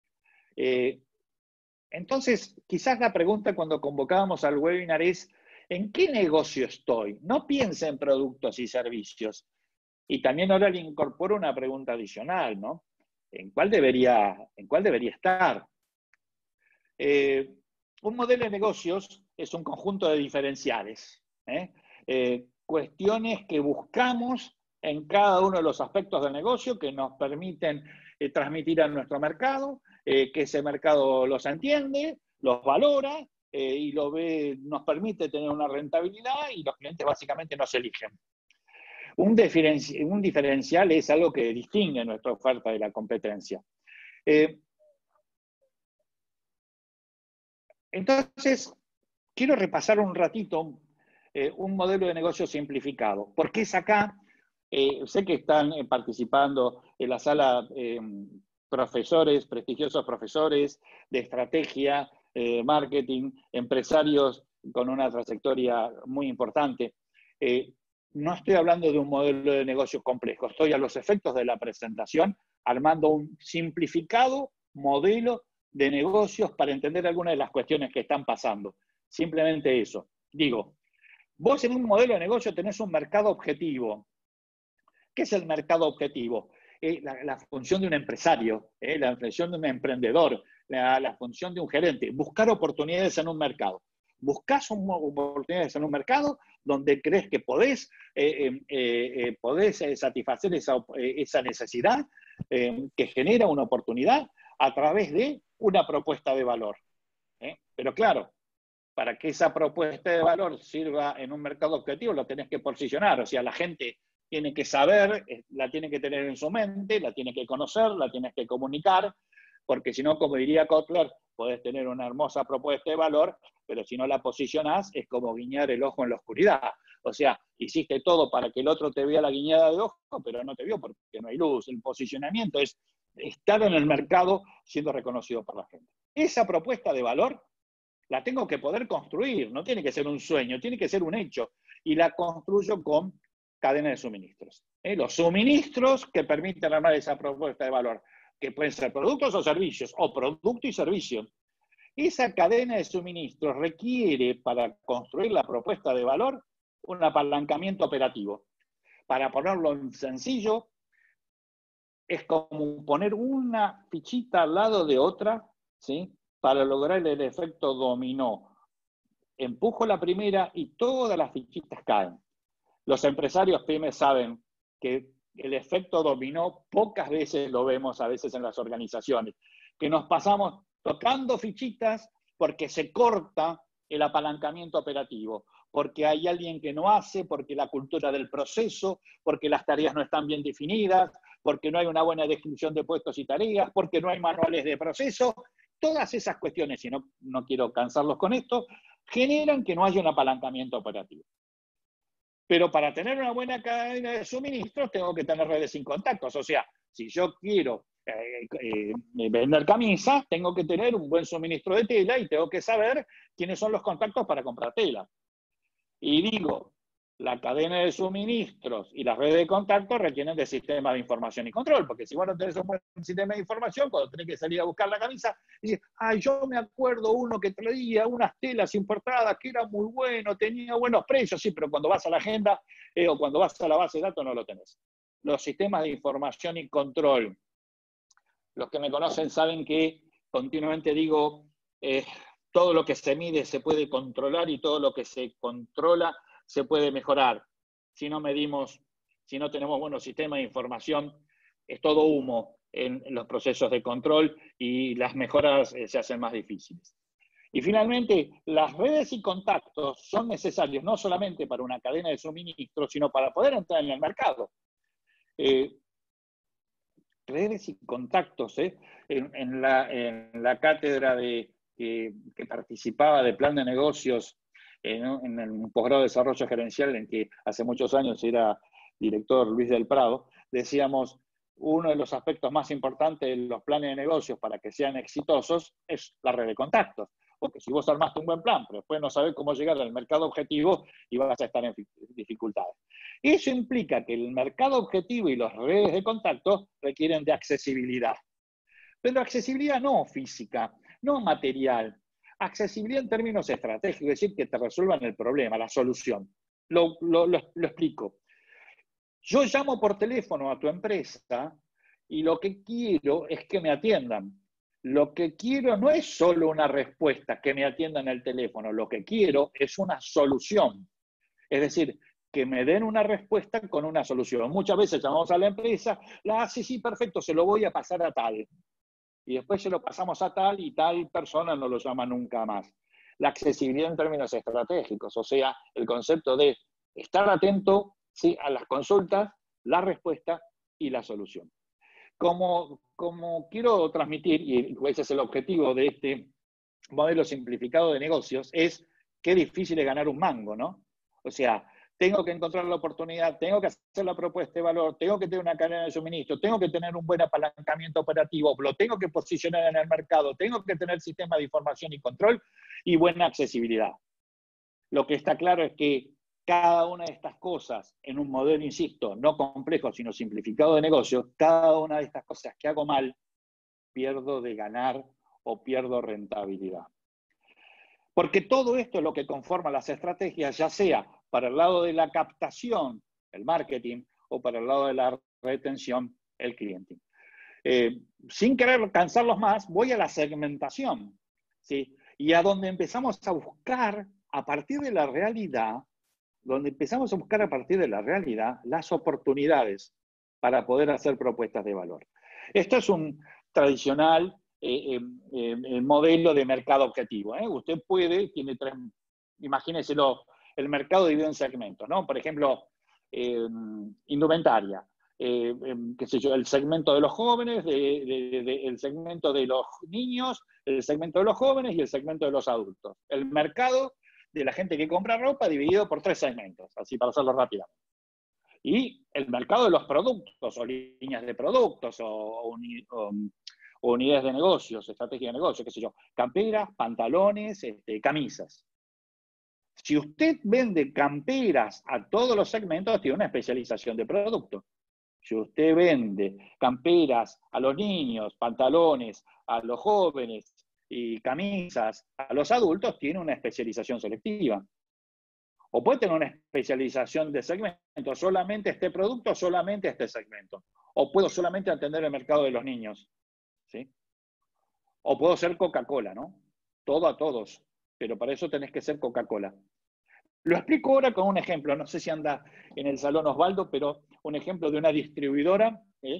Entonces, quizás la pregunta cuando convocábamos al webinar es: ¿en qué negocio estoy? No piense en productos y servicios. Y también ahora le incorporo una pregunta adicional, ¿no? ¿En cuál debería estar? Un modelo de negocios es un conjunto de diferenciales, cuestiones que buscamos en cada uno de los aspectos del negocio que nos permiten transmitir a nuestro mercado, que ese mercado los entiende, los valora y nos permite tener una rentabilidad, y los clientes básicamente nos eligen. Un diferencial es algo que distingue nuestra oferta de la competencia. Entonces, quiero repasar un ratito un modelo de negocio simplificado. ¿Por qué es acá? Sé que están participando en la sala profesores, prestigiosos profesores de estrategia, marketing, empresarios con una trayectoria muy importante. No estoy hablando de un modelo de negocio complejo, estoy a los efectos de la presentación armando un simplificado modelo de negocios para entender algunas de las cuestiones que están pasando. Simplemente eso. Digo, vos en un modelo de negocio tenés un mercado objetivo. ¿Qué es el mercado objetivo? La función de un empresario, la función de un emprendedor, la función de un gerente. Buscar oportunidades en un mercado. Buscás oportunidades en un mercado donde crees que podés satisfacer esa necesidad que genera una oportunidad a través de una propuesta de valor. Pero claro, para que esa propuesta de valor sirva en un mercado objetivo, lo tenés que posicionar. O sea, la gente tiene que saber, la tiene que tener en su mente, la tiene que conocer, la tienes que comunicar, porque si no, como diría Kotler, podés tener una hermosa propuesta de valor, pero si no la posicionás, es como guiñar el ojo en la oscuridad. O sea, hiciste todo para que el otro te vea la guiñada de ojo, pero no te vio porque no hay luz. El posicionamiento es estar en el mercado siendo reconocido por la gente. Esa propuesta de valor la tengo que poder construir, no tiene que ser un sueño, tiene que ser un hecho. Y la construyo con cadena de suministros. Los suministros que permiten armar esa propuesta de valor, que pueden ser productos o servicios, o producto y servicio. Esa cadena de suministros requiere, para construir la propuesta de valor, un apalancamiento operativo. Para ponerlo en sencillo, es como poner una fichita al lado de otra, ¿sí?, para lograr el efecto dominó. Empujo la primera y todas las fichitas caen. Los empresarios pymes saben que el efecto dominó pocas veces lo vemos a veces en las organizaciones, que nos pasamos tocando fichitas porque se corta el apalancamiento operativo, porque hay alguien que no hace, porque la cultura del proceso, porque las tareas no están bien definidas, porque no hay una buena descripción de puestos y tareas, porque no hay manuales de proceso. Todas esas cuestiones, y no quiero cansarlos con esto, generan que no haya un apalancamiento operativo. Pero para tener una buena cadena de suministros tengo que tener redes sin contactos. O sea, si yo quiero vender camisas, tengo que tener un buen suministro de tela y tengo que saber quiénes son los contactos para comprar tela. Y digo, la cadena de suministros y las redes de contactos requieren de sistemas de información y control, porque si vos no tenés un buen sistema de información, cuando tenés que salir a buscar la camisa, dices, ay, yo me acuerdo uno que traía unas telas importadas que era muy bueno, tenía buenos precios, sí, pero cuando vas a la agenda o cuando vas a la base de datos no lo tenés. Los sistemas de información y control. Los que me conocen saben que continuamente digo, todo lo que se mide se puede controlar y todo lo que se controla se puede mejorar. Si no medimos, si no tenemos buenos sistemas de información, es todo humo en los procesos de control y las mejoras se hacen más difíciles. Y finalmente, las redes y contactos son necesarios no solamente para una cadena de suministro, sino para poder entrar en el mercado. Redes y contactos, en la cátedra que participaba de plan de negocios en el posgrado de desarrollo gerencial, en que hace muchos años era director Luis del Prado, decíamos, uno de los aspectos más importantes de los planes de negocios para que sean exitosos es la red de contactos. Porque si vos armaste un buen plan, pero después no sabés cómo llegar al mercado objetivo y vas a estar en dificultades. Eso implica que el mercado objetivo y las redes de contacto requieren de accesibilidad. Pero accesibilidad no física, no material. Accesibilidad en términos estratégicos, es decir, que te resuelvan el problema, la solución. Lo explico. Yo llamo por teléfono a tu empresa y lo que quiero es que me atiendan. Lo que quiero no es solo una respuesta, que me atiendan el teléfono. Lo que quiero es una solución. Es decir, que me den una respuesta con una solución. Muchas veces llamamos a la empresa, sí, perfecto, se lo voy a pasar a tal. Y después se lo pasamos a tal y tal persona no lo llama nunca más. La accesibilidad en términos estratégicos, o sea, el concepto de estar atento ¿sí? A las consultas, la respuesta y la solución. Como quiero transmitir, y ese es el objetivo de este modelo simplificado de negocios, es qué difícil es ganar un mango, ¿no? O sea, tengo que encontrar la oportunidad, tengo que hacer la propuesta de valor, tengo que tener una cadena de suministro, tengo que tener un buen apalancamiento operativo, lo tengo que posicionar en el mercado, tengo que tener sistema de información y control y buena accesibilidad. Lo que está claro es que cada una de estas cosas, en un modelo, insisto, no complejo, sino simplificado de negocio, cada una de estas cosas que hago mal, pierdo de ganar o pierdo rentabilidad. Porque todo esto es lo que conforma las estrategias, ya sea para el lado de la captación, el marketing, o para el lado de la retención, el cliente. Sin querer cansarlos más, voy a la segmentación, ¿sí? Y a donde empezamos a buscar, a partir de la realidad, las oportunidades para poder hacer propuestas de valor. Esto es un tradicional modelo de mercado objetivo. Usted tiene tres, imagínenselo, el mercado dividido en segmentos, ¿no? Por ejemplo, indumentaria, qué sé yo, el segmento de los jóvenes, el segmento de los niños, el segmento de los jóvenes y el segmento de los adultos. El mercado de la gente que compra ropa dividido por 3 segmentos, así para hacerlo rápidamente. Y el mercado de los productos, o líneas de productos, o unidades de negocios, estrategia de negocio, qué sé yo, camperas, pantalones, camisas. Si usted vende camperas a todos los segmentos, tiene una especialización de producto. Si usted vende camperas a los niños, pantalones a los jóvenes y camisas a los adultos, tiene una especialización selectiva. O puede tener una especialización de segmento, solamente este producto, solamente este segmento. O puedo solamente atender el mercado de los niños, ¿sí? O puedo ser Coca-Cola, ¿no? Todo a todos, pero para eso tenés que ser Coca-Cola. Lo explico ahora con un ejemplo, no sé si anda en el salón Osvaldo, pero un ejemplo de una distribuidora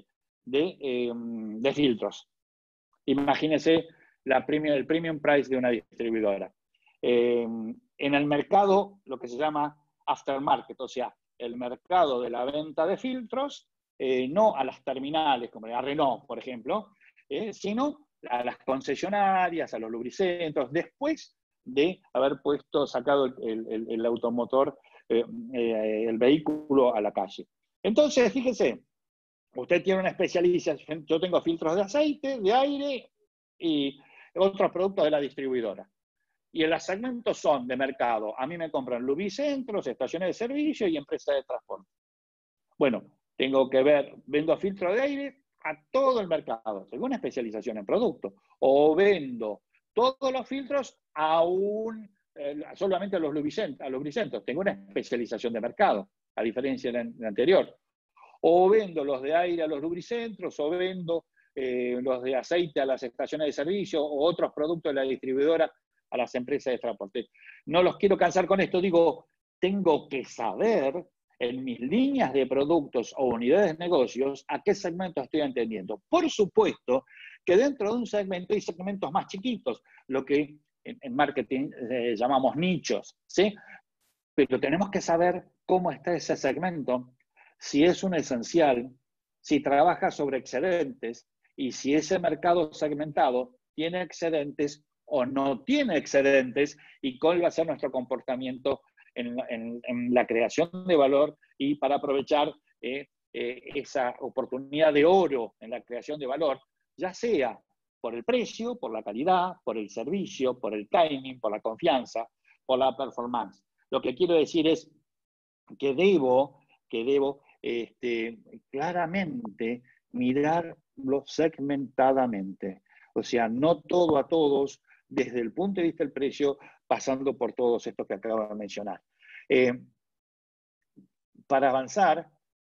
de filtros. Imagínense el premium price de una distribuidora. En el mercado, lo que se llama aftermarket, o sea, el mercado de la venta de filtros, no a las terminales, como a Renault, por ejemplo, sino a las concesionarias, a los lubricentros, después de haber sacado el automotor, el vehículo a la calle. Entonces, fíjese, usted tiene una especialización, yo tengo filtros de aceite, de aire y otros productos de la distribuidora. Y los segmentos son de mercado. A mí me compran lubricentros, estaciones de servicio y empresas de transporte. Bueno, tengo que vendo filtros de aire a todo el mercado. Tengo una especialización en producto. O vendo todos los filtros solamente a los lubricentros. Tengo una especialización de mercado, a diferencia de la anterior. O vendo los de aire a los lubricentros, o vendo los de aceite a las estaciones de servicio, o otros productos de la distribuidora a las empresas de transporte. No los quiero cansar con esto, digo, tengo que saber en mis líneas de productos o unidades de negocios a qué segmento estoy atendiendo. Por supuesto que dentro de un segmento hay segmentos más chiquitos, lo que en marketing llamamos nichos, ¿sí? Pero tenemos que saber cómo está ese segmento, si es un esencial, si trabaja sobre excedentes y si ese mercado segmentado tiene excedentes o no tiene excedentes y cuál va a ser nuestro comportamiento en la creación de valor y para aprovechar esa oportunidad de oro en la creación de valor, ya sea por el precio, por la calidad, por el servicio, por el timing, por la confianza, por la performance. Lo que quiero decir es que debo claramente mirarlo segmentadamente. O sea, no todo a todos, desde el punto de vista del precio, pasando por todos estos que acabo de mencionar. Para avanzar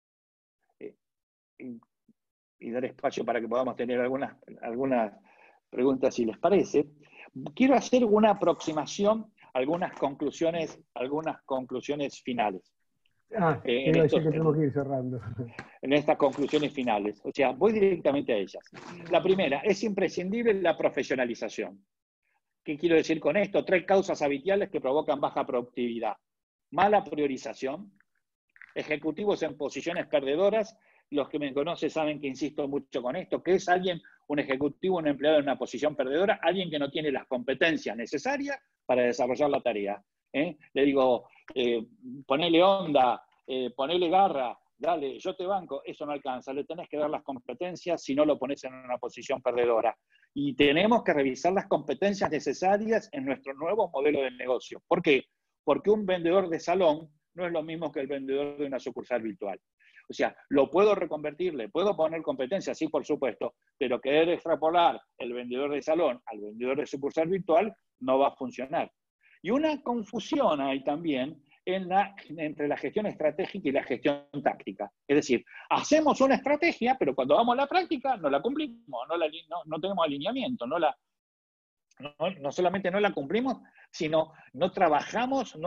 y dar espacio para que podamos tener algunas preguntas, si les parece, quiero hacer una aproximación, algunas conclusiones finales. Quiero decir que tenemos que ir cerrando. En estas conclusiones finales. O sea, voy directamente a ellas. La primera, es imprescindible la profesionalización. ¿Qué quiero decir con esto? 3 causas habituales que provocan baja productividad. Mala priorización, ejecutivos en posiciones perdedoras. Los que me conocen saben que insisto mucho con esto, que es alguien, un ejecutivo, un empleado en una posición perdedora, alguien que no tiene las competencias necesarias para desarrollar la tarea. Le digo, ponele onda, ponele garra, dale, yo te banco, eso no alcanza, le tenés que dar las competencias si no lo pones en una posición perdedora. Y tenemos que revisar las competencias necesarias en nuestro nuevo modelo de negocio. ¿Por qué? Porque un vendedor de salón no es lo mismo que el vendedor de una sucursal virtual. O sea, lo puedo reconvertir, le puedo poner competencias, sí, por supuesto, pero querer extrapolar el vendedor de salón al vendedor de sucursal virtual no va a funcionar. Y una confusión hay también entre la gestión estratégica y la gestión táctica. Es decir, hacemos una estrategia, pero cuando vamos a la práctica no la cumplimos, no tenemos alineamiento, no solamente no la cumplimos, sino no trabajamos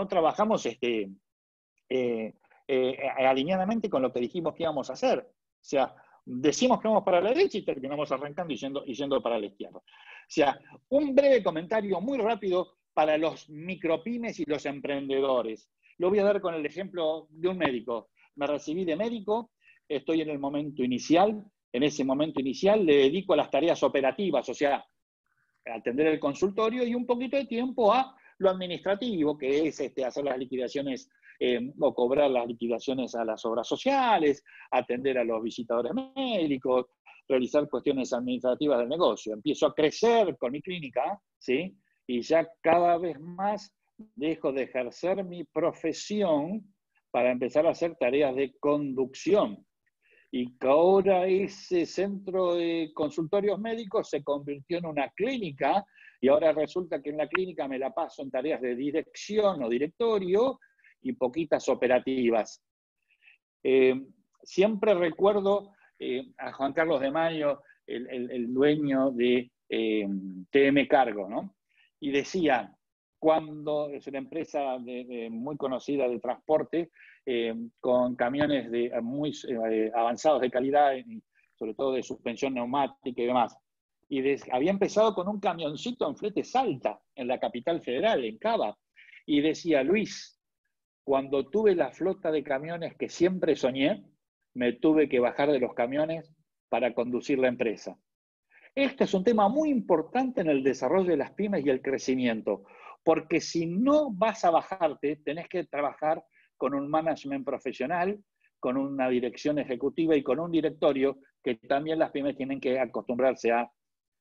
alineadamente con lo que dijimos que íbamos a hacer. O sea, decimos que vamos para la derecha y terminamos arrancando y yendo para la izquierda. O sea, un breve comentario muy rápido para los micropymes y los emprendedores. Lo voy a dar con el ejemplo de un médico. Me recibí de médico, estoy en el momento inicial. En ese momento inicial le dedico a las tareas operativas, o sea, a atender el consultorio y un poquito de tiempo a lo administrativo, que es hacer las liquidaciones o cobrar las liquidaciones a las obras sociales, atender a los visitadores médicos, realizar cuestiones administrativas del negocio. Empiezo a crecer con mi clínica, ¿sí? Y ya cada vez más dejo de ejercer mi profesión para empezar a hacer tareas de conducción. Y que ahora ese centro de consultorios médicos se convirtió en una clínica y ahora resulta que en la clínica me la paso en tareas de dirección o directorio y poquitas operativas. Siempre recuerdo a Juan Carlos de Mayo, el dueño de TM Cargo, ¿no? Y decía, cuando es una empresa muy conocida de transporte, con camiones muy avanzados de calidad, sobre todo de suspensión neumática y demás. Y había empezado con un camioncito en flete Salta, en la capital federal, en Cava. Y decía, Luis, cuando tuve la flota de camiones que siempre soñé, me tuve que bajar de los camiones para conducir la empresa. Este es un tema muy importante en el desarrollo de las pymes y el crecimiento, porque si no vas a bajarte, tenés que trabajar con un management profesional, con una dirección ejecutiva y con un directorio que también las pymes tienen que acostumbrarse a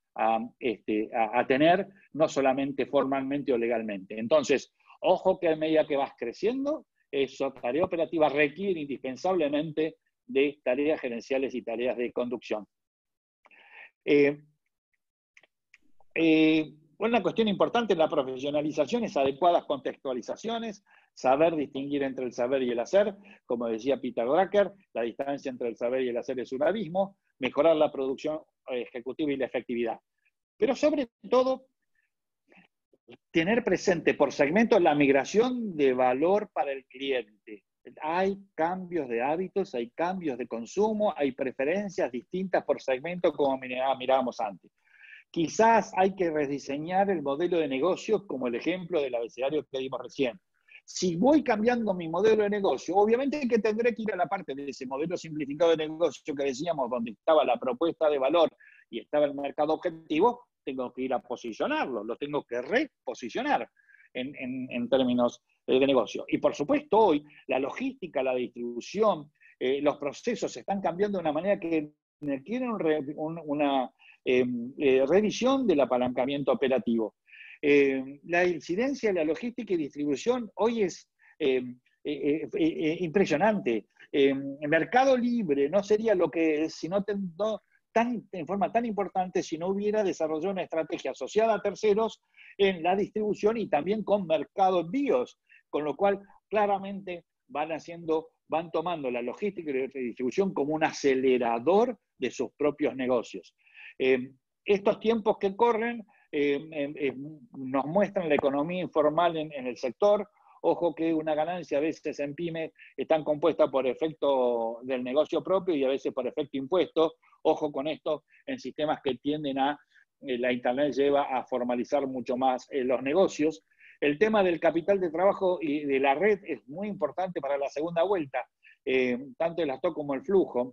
tener, no solamente formalmente o legalmente. Entonces, ojo que a medida que vas creciendo, esa tarea operativa requiere indispensablemente de tareas gerenciales y tareas de conducción. Una cuestión importante en la profesionalización es adecuadas contextualizaciones, saber distinguir entre el saber y el hacer. Como decía Peter Drucker, la distancia entre el saber y el hacer es un abismo. Mejorar la producción ejecutiva y la efectividad. Pero sobre todo, tener presente por segmento la migración de valor para el cliente. Hay cambios de hábitos, hay cambios de consumo, hay preferencias distintas por segmento como mirábamos antes. Quizás hay que rediseñar el modelo de negocio como el ejemplo del abecedario que dimos recién. Si voy cambiando mi modelo de negocio, obviamente que tendré que ir a la parte de ese modelo simplificado de negocio que decíamos, donde estaba la propuesta de valor y estaba el mercado objetivo, tengo que ir a posicionarlo, lo tengo que reposicionar en términos de negocio. Y por supuesto hoy la logística, la distribución, los procesos están cambiando de una manera que requieren una revisión del apalancamiento operativo. La incidencia de la logística y distribución hoy es impresionante. Mercado Libre no sería lo que es en forma tan importante si no hubiera desarrollado una estrategia asociada a terceros en la distribución y también con Mercado Envíos, con lo cual claramente van tomando la logística y la distribución como un acelerador de sus propios negocios. Estos tiempos que corren nos muestran la economía informal en el sector. Ojo que una ganancia a veces en pyme están compuesta por efecto del negocio propio y a veces por efecto impuesto. Ojo con esto en sistemas que tienden la Internet lleva a formalizar mucho más los negocios. El tema del capital de trabajo y de la red es muy importante para la segunda vuelta. tanto el stock como el flujo.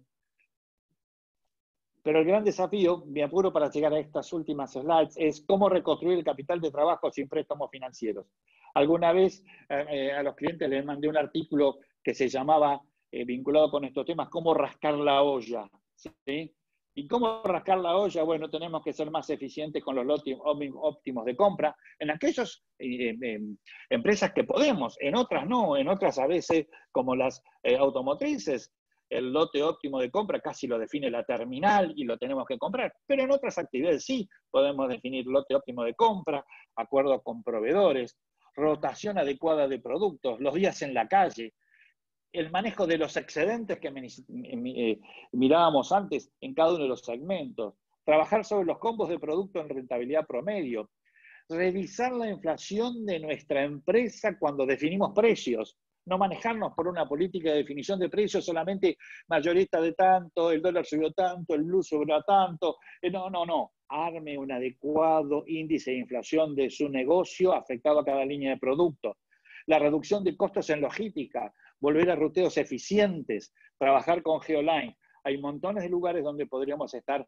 Pero el gran desafío, me apuro para llegar a estas últimas slides, es cómo reconstruir el capital de trabajo sin préstamos financieros. Alguna vez a los clientes les mandé un artículo que se llamaba, vinculado con estos temas, cómo rascar la olla, ¿sí? ¿Y cómo rascar la olla? Bueno, tenemos que ser más eficientes con los lotes óptimos de compra en aquellas empresas que podemos, en otras no, en otras a veces, como las automotrices, el lote óptimo de compra casi lo define la terminal y lo tenemos que comprar, pero en otras actividades sí podemos definir lote óptimo de compra, acuerdo con proveedores, rotación adecuada de productos, los días en la calle, el manejo de los excedentes que mirábamos antes en cada uno de los segmentos, trabajar sobre los combos de producto en rentabilidad promedio, revisar la inflación de nuestra empresa cuando definimos precios, no manejarnos por una política de definición de precios solamente mayorista de tanto, el dólar subió tanto, el blue subió tanto. No. Arme un adecuado índice de inflación de su negocio afectado a cada línea de producto. La reducción de costos en logística, volver a ruteos eficientes, trabajar con Geoline. Hay montones de lugares donde podríamos estar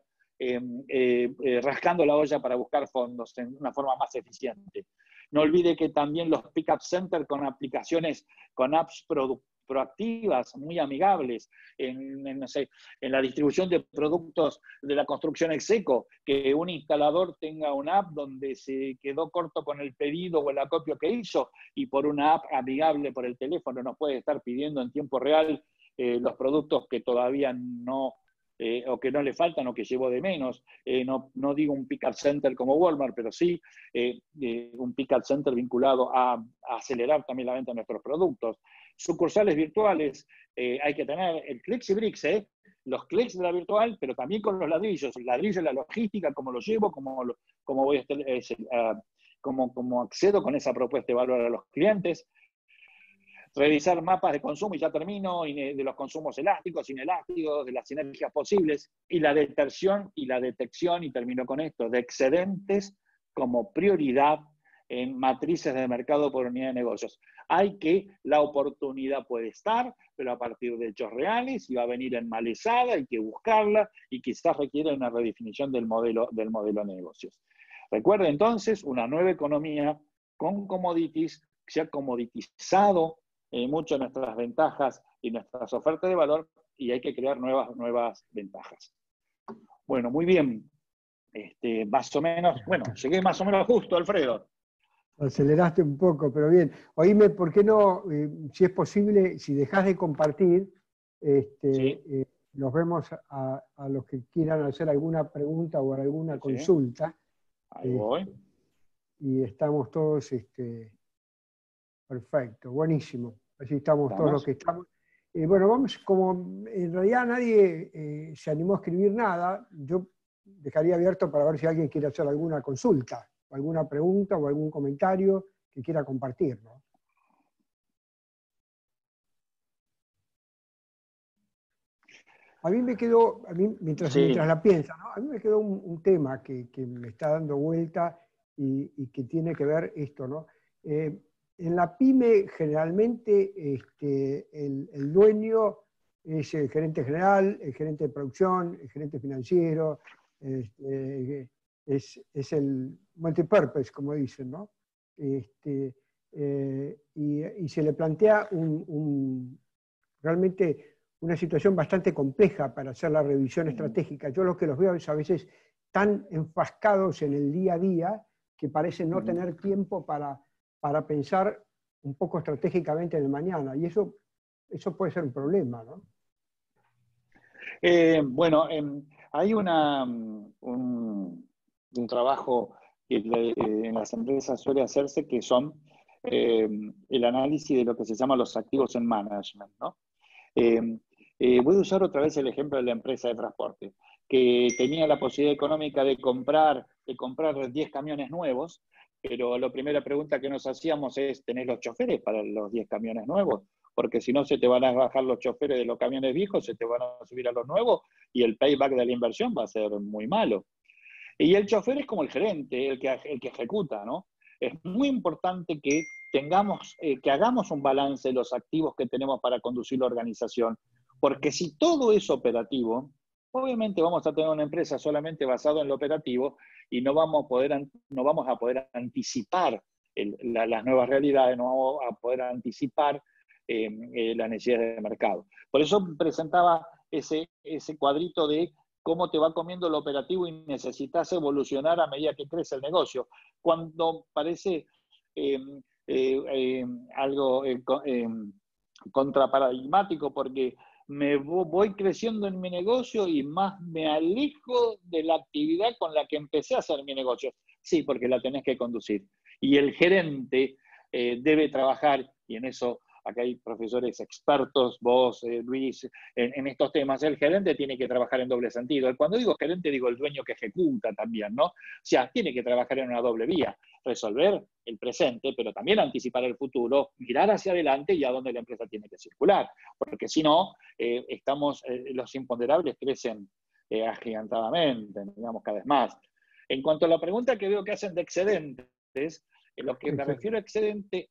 rascando la olla para buscar fondos en una forma más eficiente. No olvide que también los pick-up centers con aplicaciones, con apps proactivas, muy amigables, en la distribución de productos de la construcción ex seco, que un instalador tenga una app donde se quedó corto con el pedido o el acopio que hizo, y por una app amigable por el teléfono nos puede estar pidiendo en tiempo real los productos que todavía no, o que no le faltan o que llevo de menos. No digo un pick-up center como Walmart, pero sí un pick-up center vinculado a acelerar también la venta de nuestros productos. Sucursales virtuales, hay que tener el clicks y bricks, los clics de la virtual, pero también con los ladrillos. El ladrillo, la logística, cómo lo llevo, cómo voy a estar, cómo accedo con esa propuesta de valor a los clientes. Revisar mapas de consumo, y ya termino, de los consumos elásticos, inelásticos, de las sinergias posibles, y la detección, y termino con esto, de excedentes como prioridad en matrices de mercado por unidad de negocios. La oportunidad puede estar, pero a partir de hechos reales, y va a venir enmalezada, hay que buscarla, y quizás requiere una redefinición del modelo de negocios. Recuerde entonces, una nueva economía con commodities, se ha comoditizado mucho nuestras ventajas y nuestras ofertas de valor, y hay que crear nuevas ventajas. Bueno, muy bien. Más o menos, llegué más o menos justo, Alfredo. Aceleraste un poco, pero bien. Oíme, ¿por qué no, si es posible, si dejás de compartir, Sí. nos vemos a los que quieran hacer alguna pregunta o alguna consulta? Ahí voy. Y estamos todos, perfecto, buenísimo. Así estamos todos los que estamos. Bueno, vamos, como en realidad nadie se animó a escribir nada, yo dejaría abierto para ver si alguien quiere hacer alguna consulta, o alguna pregunta o algún comentario que quiera compartir, ¿no? A mí me quedó, mientras la piensa, ¿no? A mí me quedó un tema que me está dando vuelta y que tiene que ver esto, ¿no? En la pyme generalmente el dueño es el gerente general, el gerente de producción, el gerente financiero, es el multipurpose, como dicen, ¿no? Y se le plantea realmente una situación bastante compleja para hacer la revisión estratégica. Yo lo que los veo es a veces tan enfrascados en el día a día que parecen no tener tiempo para pensar un poco estratégicamente en el mañana, y eso puede ser un problema, ¿no? Hay un trabajo que en las empresas suele hacerse, que son el análisis de lo que se llama los activos en management, ¿no? Voy a usar otra vez el ejemplo de la empresa de transporte, que tenía la posibilidad económica de comprar 10 camiones nuevos, pero la primera pregunta que nos hacíamos es: ¿tenés los choferes para los 10 camiones nuevos? Porque si no, se te van a bajar los choferes de los camiones viejos, se te van a subir a los nuevos, y el payback de la inversión va a ser muy malo. Y el chofer es como el gerente, el que ejecuta, ¿no? Es muy importante que que hagamos un balance de los activos que tenemos para conducir la organización. Porque si todo es operativo, obviamente vamos a tener una empresa solamente basada en lo operativo y no vamos a poder anticipar las nuevas realidades, no vamos a poder anticipar las necesidades de mercado. Por eso presentaba ese cuadrito de cómo te va comiendo lo operativo y necesitas evolucionar a medida que crece el negocio. Cuando parece algo contraparadigmático, porque me voy creciendo en mi negocio y más me alejo de la actividad con la que empecé a hacer mi negocio. Sí, porque la tenés que conducir. Y el gerente debe trabajar, y en eso acá hay profesores expertos, vos, Luis, en estos temas. El gerente tiene que trabajar en doble sentido. Cuando digo gerente, digo el dueño que ejecuta también, ¿no? O sea, tiene que trabajar en una doble vía. Resolver el presente, pero también anticipar el futuro, mirar hacia adelante y a dónde la empresa tiene que circular. Porque si no, los imponderables crecen agigantadamente, digamos, cada vez más. En cuanto a la pregunta que veo que hacen de excedentes, en lo que me refiero a excedente,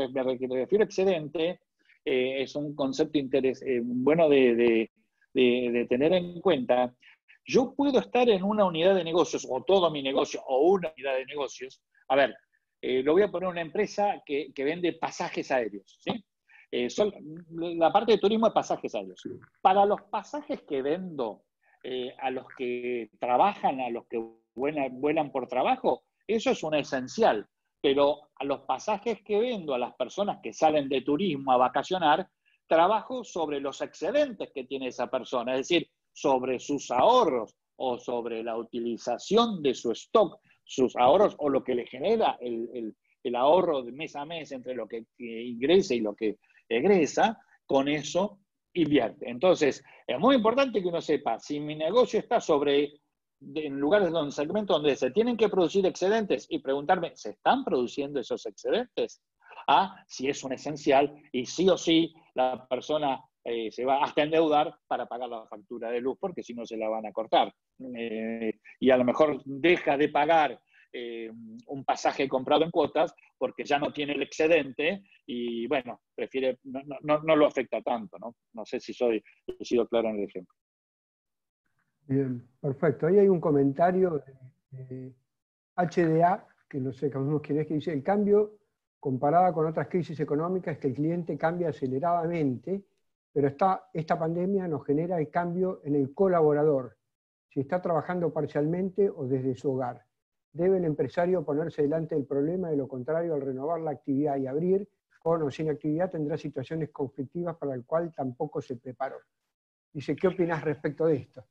es un concepto bueno de tener en cuenta. Yo puedo estar en una unidad de negocios, o todo mi negocio, o una unidad de negocios. A ver, lo voy a poner una empresa que vende pasajes aéreos, ¿sí? La parte de turismo es pasajes aéreos. Para los pasajes que vendo, a los que trabajan, a los que vuelan por trabajo, eso es un esencial. Pero a los pasajes que vendo a las personas que salen de turismo a vacacionar, trabajo sobre los excedentes que tiene esa persona, es decir, sobre sus ahorros o sobre la utilización de su stock, sus ahorros o lo que le genera el ahorro de mes a mes entre lo que ingresa y lo que egresa, con eso invierte. Entonces, es muy importante que uno sepa, si mi negocio está en lugares donde segmentos donde se tienen que producir excedentes y preguntarme, ¿se están produciendo esos excedentes? Si es un esencial y sí o sí la persona se va hasta endeudar para pagar la factura de luz porque si no se la van a cortar. Y a lo mejor deja de pagar un pasaje comprado en cuotas porque ya no tiene el excedente y bueno, prefiere, no lo afecta tanto, ¿no? No sé si he sido claro en el ejemplo. Bien, perfecto. Ahí hay un comentario de HDA, que no sé quién es, que dice: el cambio comparada con otras crisis económicas es que el cliente cambia aceleradamente, pero esta pandemia nos genera el cambio en el colaborador, si está trabajando parcialmente o desde su hogar. ¿Debe el empresario ponerse delante del problema? De lo contrario, al renovar la actividad y abrir, con o sin actividad, tendrá situaciones conflictivas para el cual tampoco se preparó. Dice, ¿qué opinas respecto de esto?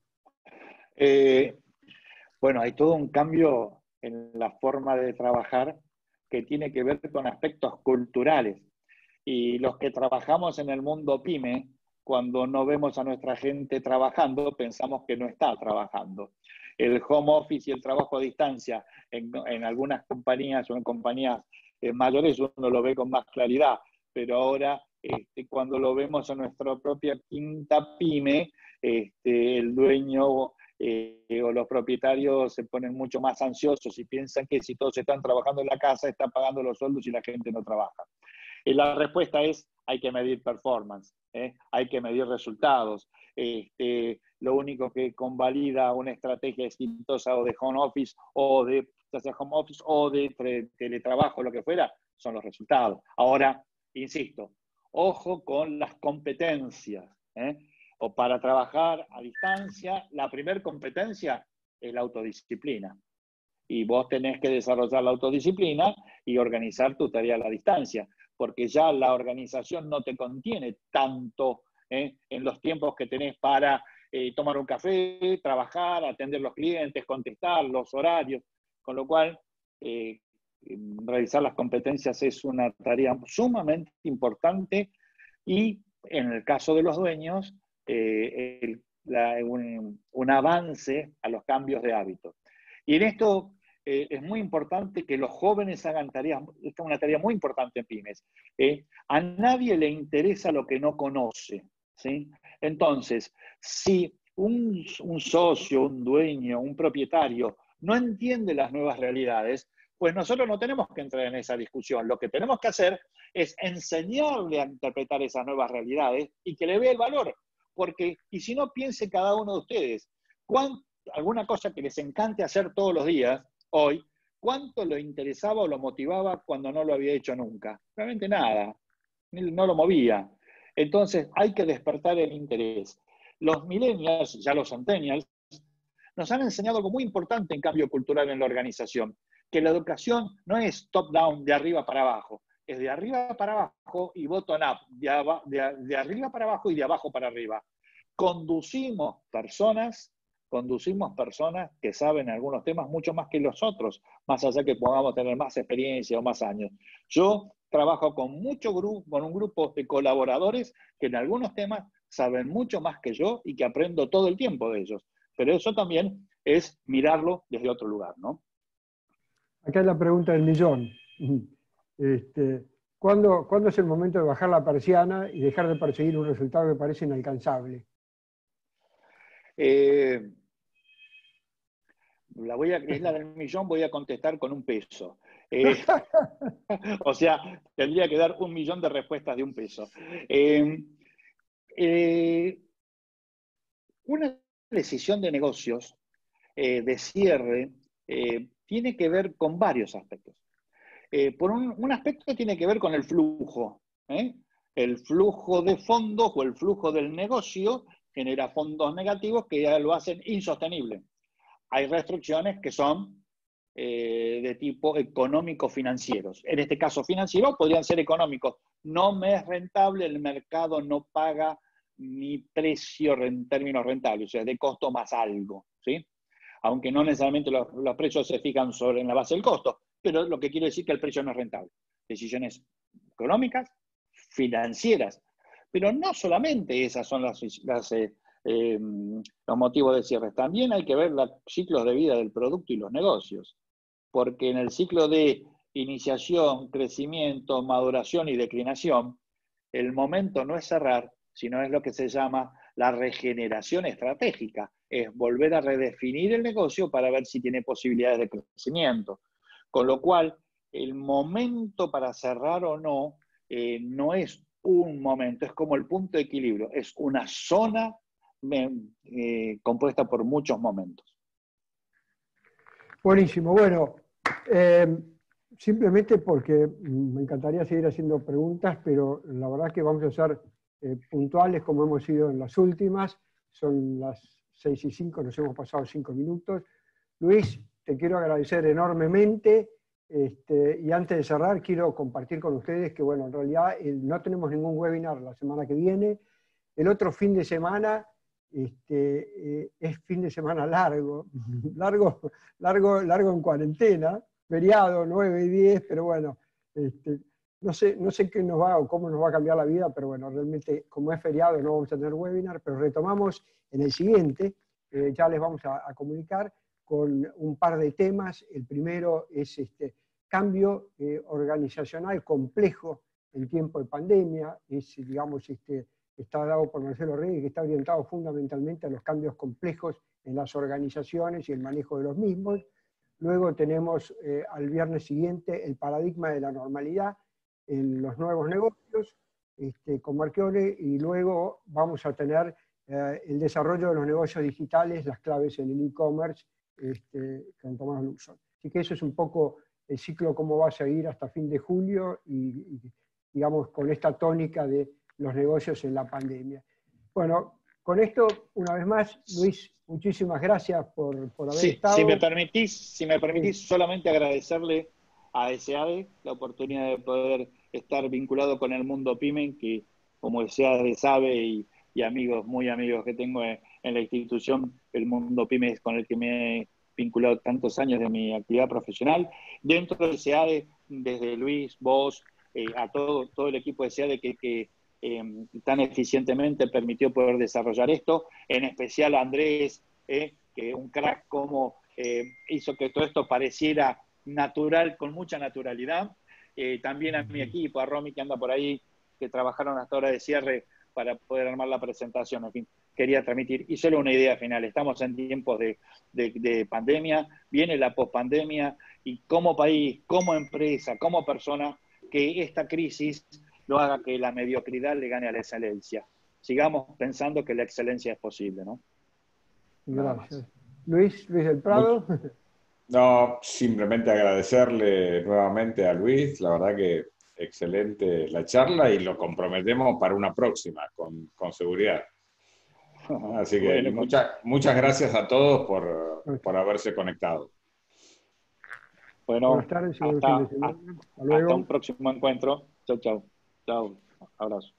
Bueno, hay todo un cambio en la forma de trabajar que tiene que ver con aspectos culturales. Y los que trabajamos en el mundo PYME, cuando no vemos a nuestra gente trabajando, pensamos que no está trabajando. El home office y el trabajo a distancia en algunas compañías o en compañías mayores uno lo ve con más claridad, pero ahora cuando lo vemos en nuestra propia quinta PYME, el dueño o los propietarios se ponen mucho más ansiosos y piensan que si todos están trabajando en la casa, están pagando los sueldos y la gente no trabaja. Y la respuesta es, hay que medir performance, hay que medir resultados. Lo único que convalida una estrategia exitosa o de home office o de teletrabajo, lo que fuera, son los resultados. Ahora, insisto, ojo con las competencias, o para trabajar a distancia, la primera competencia es la autodisciplina. Y vos tenés que desarrollar la autodisciplina y organizar tu tarea a la distancia, porque ya la organización no te contiene tanto en los tiempos que tenés para tomar un café, trabajar, atender los clientes, contestar, los horarios, con lo cual realizar las competencias es una tarea sumamente importante y en el caso de los dueños, un avance a los cambios de hábitos. Y en esto es muy importante que los jóvenes hagan tareas, esta es una tarea muy importante en pymes. A nadie le interesa lo que no conoce, ¿sí? Entonces, si un socio, un dueño, un propietario no entiende las nuevas realidades, Pues nosotros no tenemos que entrar en esa discusión. Lo que tenemos que hacer es enseñarle a interpretar esas nuevas realidades y que le vea el valor. Porque, y si no, piense cada uno de ustedes, alguna cosa que les encante hacer todos los días, hoy, ¿cuánto lo interesaba o lo motivaba cuando no lo había hecho nunca? Realmente nada, no lo movía. Entonces hay que despertar el interés. Los millennials, ya los centennials, nos han enseñado algo muy importante en cambio cultural en la organización, que la educación no es top-down, de arriba para abajo, es de arriba para abajo y bottom-up, de arriba para abajo y de abajo para arriba. Conducimos personas que saben algunos temas mucho más que los otros, más allá que podamos tener más experiencia o más años. Yo trabajo con un grupo de colaboradores que en algunos temas saben mucho más que yo y que aprendo todo el tiempo de ellos. Pero eso también es mirarlo desde otro lugar, ¿no? Acá es la pregunta del millón. ¿Cuándo es el momento de bajar la persiana y dejar de perseguir un resultado que parece inalcanzable? Es la del millón, voy a contestar con un peso. O sea, tendría que dar 1 millón de respuestas de 1 peso. Una decisión de negocios, de cierre, tiene que ver con varios aspectos. Por un aspecto tiene que ver con el flujo. El flujo de fondos o el flujo del negocio genera fondos negativos que ya lo hacen insostenible. Hay restricciones que son de tipo económico-financieros. En este caso financiero podrían ser económicos. No me es rentable, el mercado no paga mi precio en términos rentables, o sea, de costo más algo, ¿sí? Aunque no necesariamente los precios se fijan en la base del costo, pero lo que quiero decir es que el precio no es rentable. Decisiones económicas, financieras, pero no solamente esas son los motivos de cierre. También hay que ver los ciclos de vida del producto y los negocios, porque en el ciclo de iniciación, crecimiento, maduración y declinación, el momento no es cerrar, sino es lo que se llama la regeneración estratégica, es volver a redefinir el negocio para ver si tiene posibilidades de crecimiento. Con lo cual, el momento para cerrar o no, no es un momento, es como el punto de equilibrio, es una zona compuesta por muchos momentos. Buenísimo. Bueno, simplemente porque me encantaría seguir haciendo preguntas, pero la verdad que vamos a ser puntuales como hemos sido en las últimas. Son las 6:05, nos hemos pasado 5 minutos. Luis, te quiero agradecer enormemente. Y antes de cerrar, quiero compartir con ustedes que, bueno, en realidad no tenemos ningún webinar la semana que viene. El otro fin de semana es fin de semana largo en cuarentena, feriado 9 y 10, pero bueno, no sé qué nos va o cómo nos va a cambiar la vida, pero bueno, realmente como es feriado no vamos a tener webinar, pero retomamos en el siguiente, ya les vamos a comunicar con un par de temas. El primero es cambio organizacional complejo en tiempo de pandemia, es, digamos, está dado por Marcelo Reyes, que está orientado fundamentalmente a los cambios complejos en las organizaciones y el manejo de los mismos. Luego tenemos al viernes siguiente el paradigma de la normalidad en los nuevos negocios, con Marchione, y luego vamos a tener el desarrollo de los negocios digitales, las claves en el e-commerce, con Tomás Luxon. Así que eso es un poco el ciclo, cómo va a seguir hasta fin de julio, y digamos, con esta tónica de los negocios en la pandemia. Bueno, con esto, una vez más, Luis, muchísimas gracias por haber estado. Si me permitís, solamente agradecerle a SEADE la oportunidad de poder estar vinculado con el mundo PYME, que como SEADE sabe, y amigos, muy amigos que tengo en la institución, el mundo PYME es con el que me he vinculado tantos años de mi actividad profesional. Dentro del SEADE, desde Luis, vos, a todo el equipo de SEADE que tan eficientemente permitió poder desarrollar esto, en especial a Andrés, que un crack como hizo que todo esto pareciera natural, con mucha naturalidad. También a mi equipo, a Romy que anda por ahí, que trabajaron hasta hora de cierre para poder armar la presentación. En fin, quería transmitir. Y solo una idea final, estamos en tiempos de pandemia, viene la pospandemia, y como país, como empresa, como persona, que esta crisis no haga que la mediocridad le gane a la excelencia. Sigamos pensando que la excelencia es posible, ¿no? Gracias. Luis del Prado. No, simplemente agradecerle nuevamente a Luis, la verdad que excelente la charla y lo comprometemos para una próxima, con seguridad. Así que Bueno, muchas gracias a todos por haberse conectado. Bueno, Buenas tardes y buen fin de semana. Hasta luego. Hasta un próximo encuentro. Chau, chau. Chau. Abrazo.